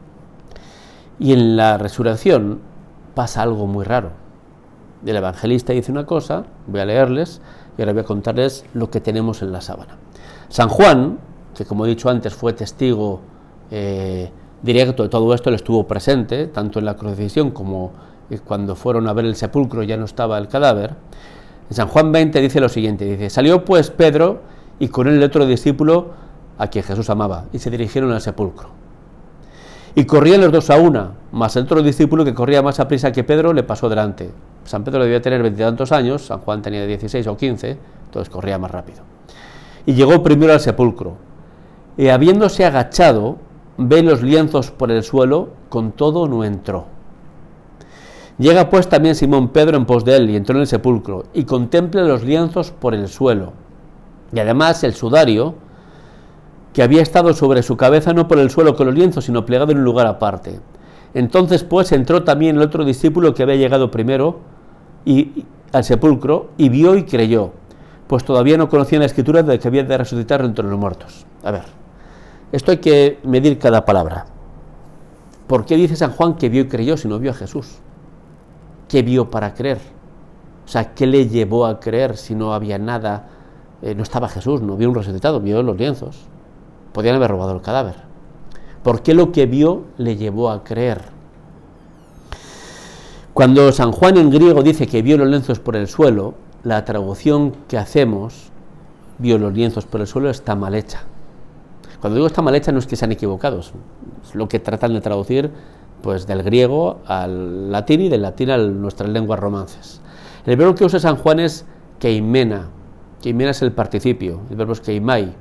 Y en la resurrección pasa algo muy raro. El evangelista dice una cosa, voy a leerles, y ahora voy a contarles lo que tenemos en la sábana. San Juan, que como he dicho antes fue testigo directo de todo esto, él estuvo presente, tanto en la crucifixión como cuando fueron a ver el sepulcro ya no estaba el cadáver. En San Juan 20 dice lo siguiente, dice: salió pues Pedro y con él el otro discípulo a quien Jesús amaba, y se dirigieron al sepulcro. Y corrían los dos a una, mas el otro discípulo, que corría más a prisa que Pedro, le pasó delante. San Pedro debía tener 20 y tantos años, San Juan tenía 16 o 15, entonces corría más rápido. Y llegó primero al sepulcro, y habiéndose agachado, ve los lienzos por el suelo, con todo no entró. Llega pues también Simón Pedro en pos de él, y entró en el sepulcro, y contempla los lienzos por el suelo, y además el sudario, que había estado sobre su cabeza, no por el suelo con los lienzos, sino plegado en un lugar aparte. Entonces pues entró también el otro discípulo que había llegado primero al sepulcro, y vio y creyó, pues todavía no conocían la escritura de que había de resucitar entre los muertos. A ver, esto hay que medir cada palabra. ¿Por qué dice San Juan que vio y creyó si no vio a Jesús? ¿Qué vio para creer? O sea, ¿qué le llevó a creer si no había nada? No estaba Jesús, no vio un resucitado, vio los lienzos. Podían haber robado el cadáver. ¿Por qué lo que vio le llevó a creer? Cuando San Juan en griego dice que vio los lienzos por el suelo, la traducción que hacemos, vio los lienzos por el suelo, está mal hecha. Cuando digo está mal hecha no es que sean equivocados, es lo que tratan de traducir pues del griego al latín y del latín a nuestras lenguas romances. El verbo que usa San Juan es keimena. Keimena es el participio, el verbo es keimai.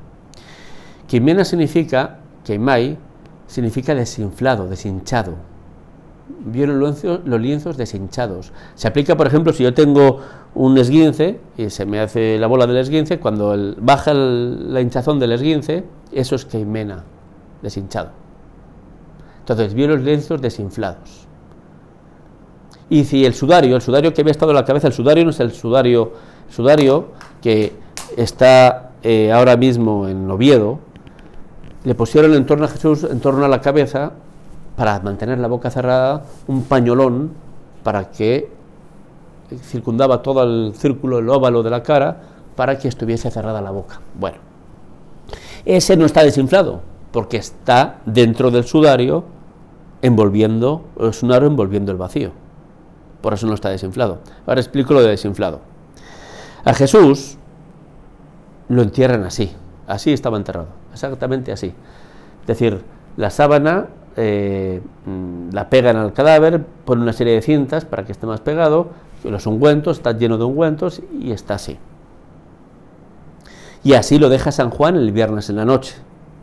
Keimena significa, keimai, significa desinflado, deshinchado. vio los lienzos deshinchados. Se aplica, por ejemplo, si yo tengo un esguince y se me hace la bola del esguince, cuando baja la hinchazón del esguince, eso es queimena, deshinchado. Entonces vio los lienzos desinflados. Y si el sudario que había estado en la cabeza, el sudario no es el sudario que está ahora mismo en Oviedo, le pusieron en torno a Jesús, en torno a la cabeza, para mantener la boca cerrada, un pañolón para que circundaba todo el círculo, el óvalo de la cara, para que estuviese cerrada la boca. Bueno, ese no está desinflado, porque está dentro del sudario, envolviendo el vacío. Por eso no está desinflado. Ahora explico lo de desinflado. A Jesús lo entierran así estaba enterrado, exactamente así. Es decir, la sábana la pegan al cadáver, ponen una serie de cintas para que esté más pegado, los ungüentos, está lleno de ungüentos y está así. Y así lo deja San Juan el viernes en la noche.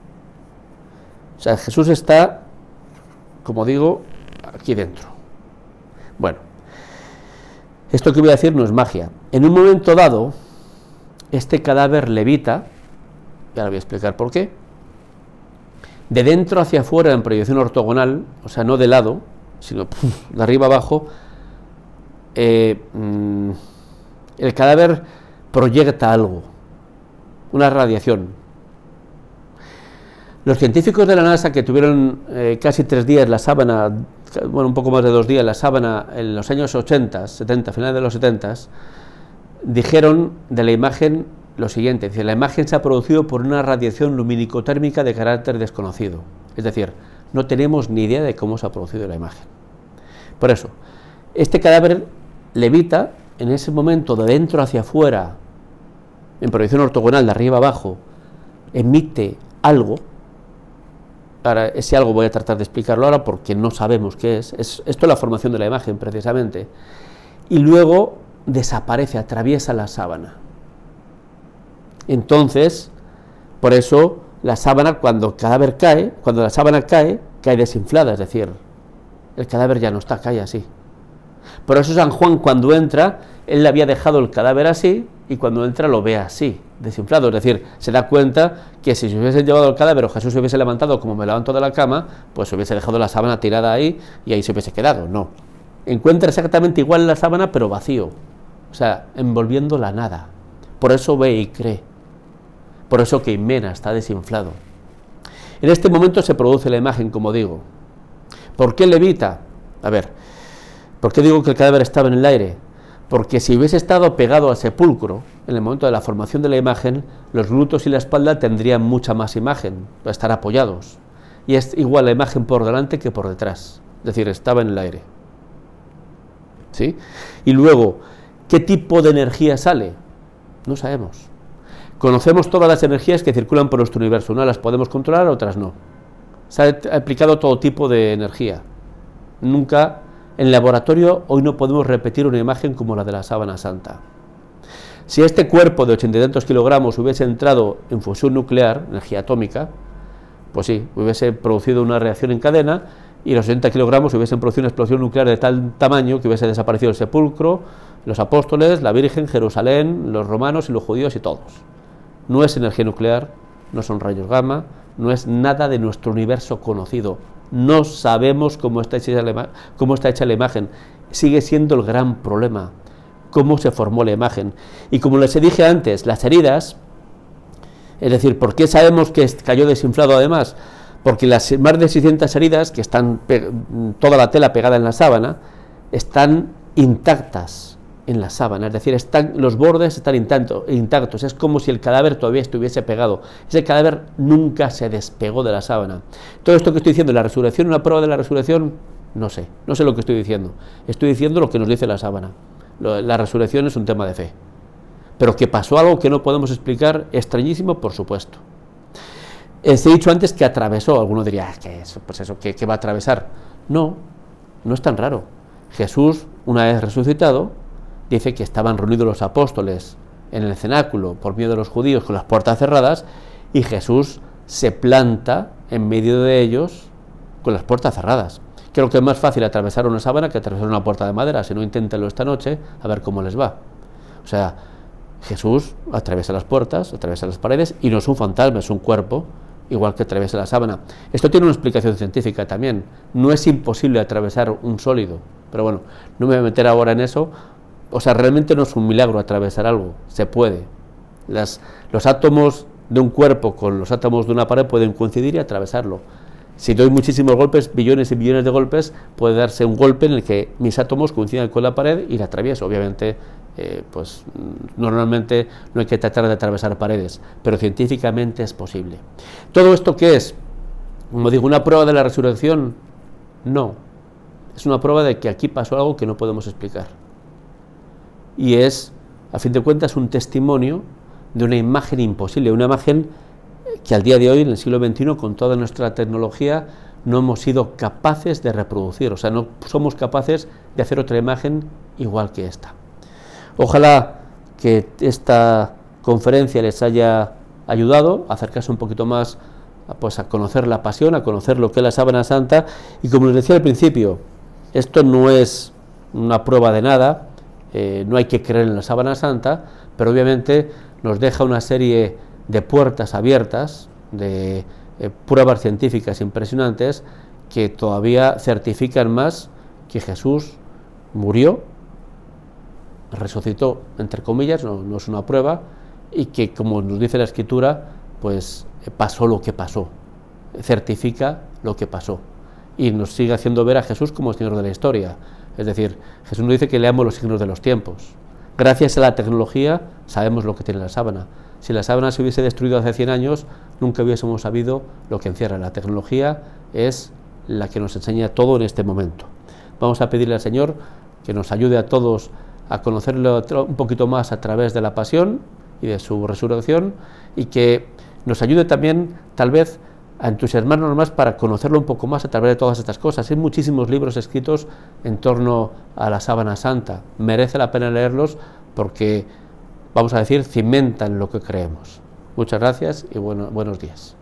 O sea, Jesús está, como digo, aquí dentro. Bueno, esto que voy a decir no es magia. En un momento dado, este cadáver levita, y ahora voy a explicar por qué, de dentro hacia afuera en proyección ortogonal, o sea, no de lado, sino de arriba abajo, el cadáver proyecta algo, una radiación. Los científicos de la NASA que tuvieron casi 3 días la sábana, bueno, un poco más de 2 días la sábana en los años 80, 70, finales de los 70, dijeron de la imagen lo siguiente: dice, la imagen se ha producido por una radiación lumínico-térmica de carácter desconocido. Es decir, no tenemos ni idea de cómo se ha producido la imagen. Por eso, este cadáver levita en ese momento de dentro hacia afuera, en proyección ortogonal, de arriba abajo, emite algo. Ahora, ese algo voy a tratar de explicarlo ahora porque no sabemos qué es. Esto es la formación de la imagen, precisamente. Y luego desaparece, atraviesa la sábana. Entonces, por eso la sábana, cuando la sábana cae desinflada, es decir, el cadáver ya no está, cae así. Por eso San Juan, cuando entra, él le había dejado el cadáver así, y cuando entra lo ve así, desinflado, es decir, se da cuenta que si se hubiese llevado el cadáver o Jesús se hubiese levantado como me levanto de la cama, pues se hubiese dejado la sábana tirada ahí y ahí se hubiese quedado. No, encuentra exactamente igual la sábana pero vacío, o sea, envolviendo la nada. Por eso ve y cree, por eso queimena, está desinflado. En este momento se produce la imagen, como digo. ¿Por qué levita? A ver, ¿por qué digo que el cadáver estaba en el aire? Porque si hubiese estado pegado al sepulcro, en el momento de la formación de la imagen, los glúteos y la espalda tendrían mucha más imagen, para estar apoyados. Y es igual la imagen por delante que por detrás. Es decir, estaba en el aire. ¿Sí? Y luego, ¿qué tipo de energía sale? No sabemos. Conocemos todas las energías que circulan por nuestro universo. Unas las podemos controlar, otras no. Se ha aplicado todo tipo de energía. Nunca... En laboratorio hoy no podemos repetir una imagen como la de la sábana santa. Si este cuerpo de 80 y tantos kilogramos hubiese entrado en fusión nuclear, energía atómica, pues sí, hubiese producido una reacción en cadena y los 80 kilogramos hubiesen producido una explosión nuclear de tal tamaño que hubiese desaparecido el sepulcro, los apóstoles, la Virgen, Jerusalén, los romanos y los judíos y todos. No es energía nuclear, no son rayos gamma, no es nada de nuestro universo conocido. No sabemos cómo está hecha la imagen. Sigue siendo el gran problema, cómo se formó la imagen. Y como les dije antes, las heridas, es decir, ¿por qué sabemos que cayó desinflado además? Porque las más de 600 heridas, que están toda la tela pegada en la sábana, están intactas en la sábana, es decir, los bordes están intactos, es como si el cadáver todavía estuviese pegado. Ese cadáver nunca se despegó de la sábana. Todo esto que estoy diciendo, la resurrección, una prueba de la resurrección, no sé lo que estoy diciendo lo que nos dice la sábana. La resurrección es un tema de fe, pero que pasó algo que no podemos explicar, extrañísimo, por supuesto. He dicho antes que atravesó. Alguno diría, ¿qué va a atravesar? No es tan raro. Jesús, una vez resucitado, dice que estaban reunidos los apóstoles en el cenáculo por miedo de los judíos con las puertas cerradas, y Jesús se planta en medio de ellos con las puertas cerradas. Creo que es más fácil atravesar una sábana que atravesar una puerta de madera. Si no, inténtenlo esta noche a ver cómo les va. O sea, Jesús atraviesa las puertas, atraviesa las paredes, y no es un fantasma, es un cuerpo, igual que atraviesa la sábana. Esto tiene una explicación científica también. No es imposible atravesar un sólido, pero bueno, no me voy a meter ahora en eso. O sea, realmente no es un milagro atravesar algo, se puede. Los átomos de un cuerpo con los átomos de una pared pueden coincidir y atravesarlo. Si doy muchísimos golpes, billones y billones de golpes, puede darse un golpe en el que mis átomos coincidan con la pared y la atravieso. Obviamente, pues normalmente no hay que tratar de atravesar paredes, pero científicamente es posible. ¿Todo esto qué es? Como digo, ¿una prueba de la resurrección? No. Es una prueba de que aquí pasó algo que no podemos explicar. Y es, a fin de cuentas, un testimonio de una imagen imposible, una imagen que al día de hoy, en el siglo XXI, con toda nuestra tecnología, no hemos sido capaces de reproducir. O sea, no somos capaces de hacer otra imagen igual que esta. Ojalá que esta conferencia les haya ayudado a acercarse un poquito más pues, a conocer la pasión, a conocer lo que es la sábana santa. Y como les decía al principio, esto no es una prueba de nada, no hay que creer en la sábana santa, pero obviamente nos deja una serie de puertas abiertas, de pruebas científicas impresionantes que todavía certifican más que Jesús murió, resucitó, entre comillas, no es una prueba, y que, como nos dice la Escritura, pues pasó lo que pasó, certifica lo que pasó, y nos sigue haciendo ver a Jesús como Señor de la historia. Es decir, Jesús nos dice que leamos los signos de los tiempos. Gracias a la tecnología sabemos lo que tiene la sábana. Si la sábana se hubiese destruido hace 100 años, nunca hubiésemos sabido lo que encierra. La tecnología es la que nos enseña todo en este momento. Vamos a pedirle al Señor que nos ayude a todos a conocerlo un poquito más a través de la pasión y de su resurrección, y que nos ayude también, tal vez, a entusiasmarnos más para conocerlo un poco más a través de todas estas cosas. Hay muchísimos libros escritos en torno a la sábana santa. Merece la pena leerlos porque, vamos a decir, cimentan lo que creemos. Muchas gracias y buenos días.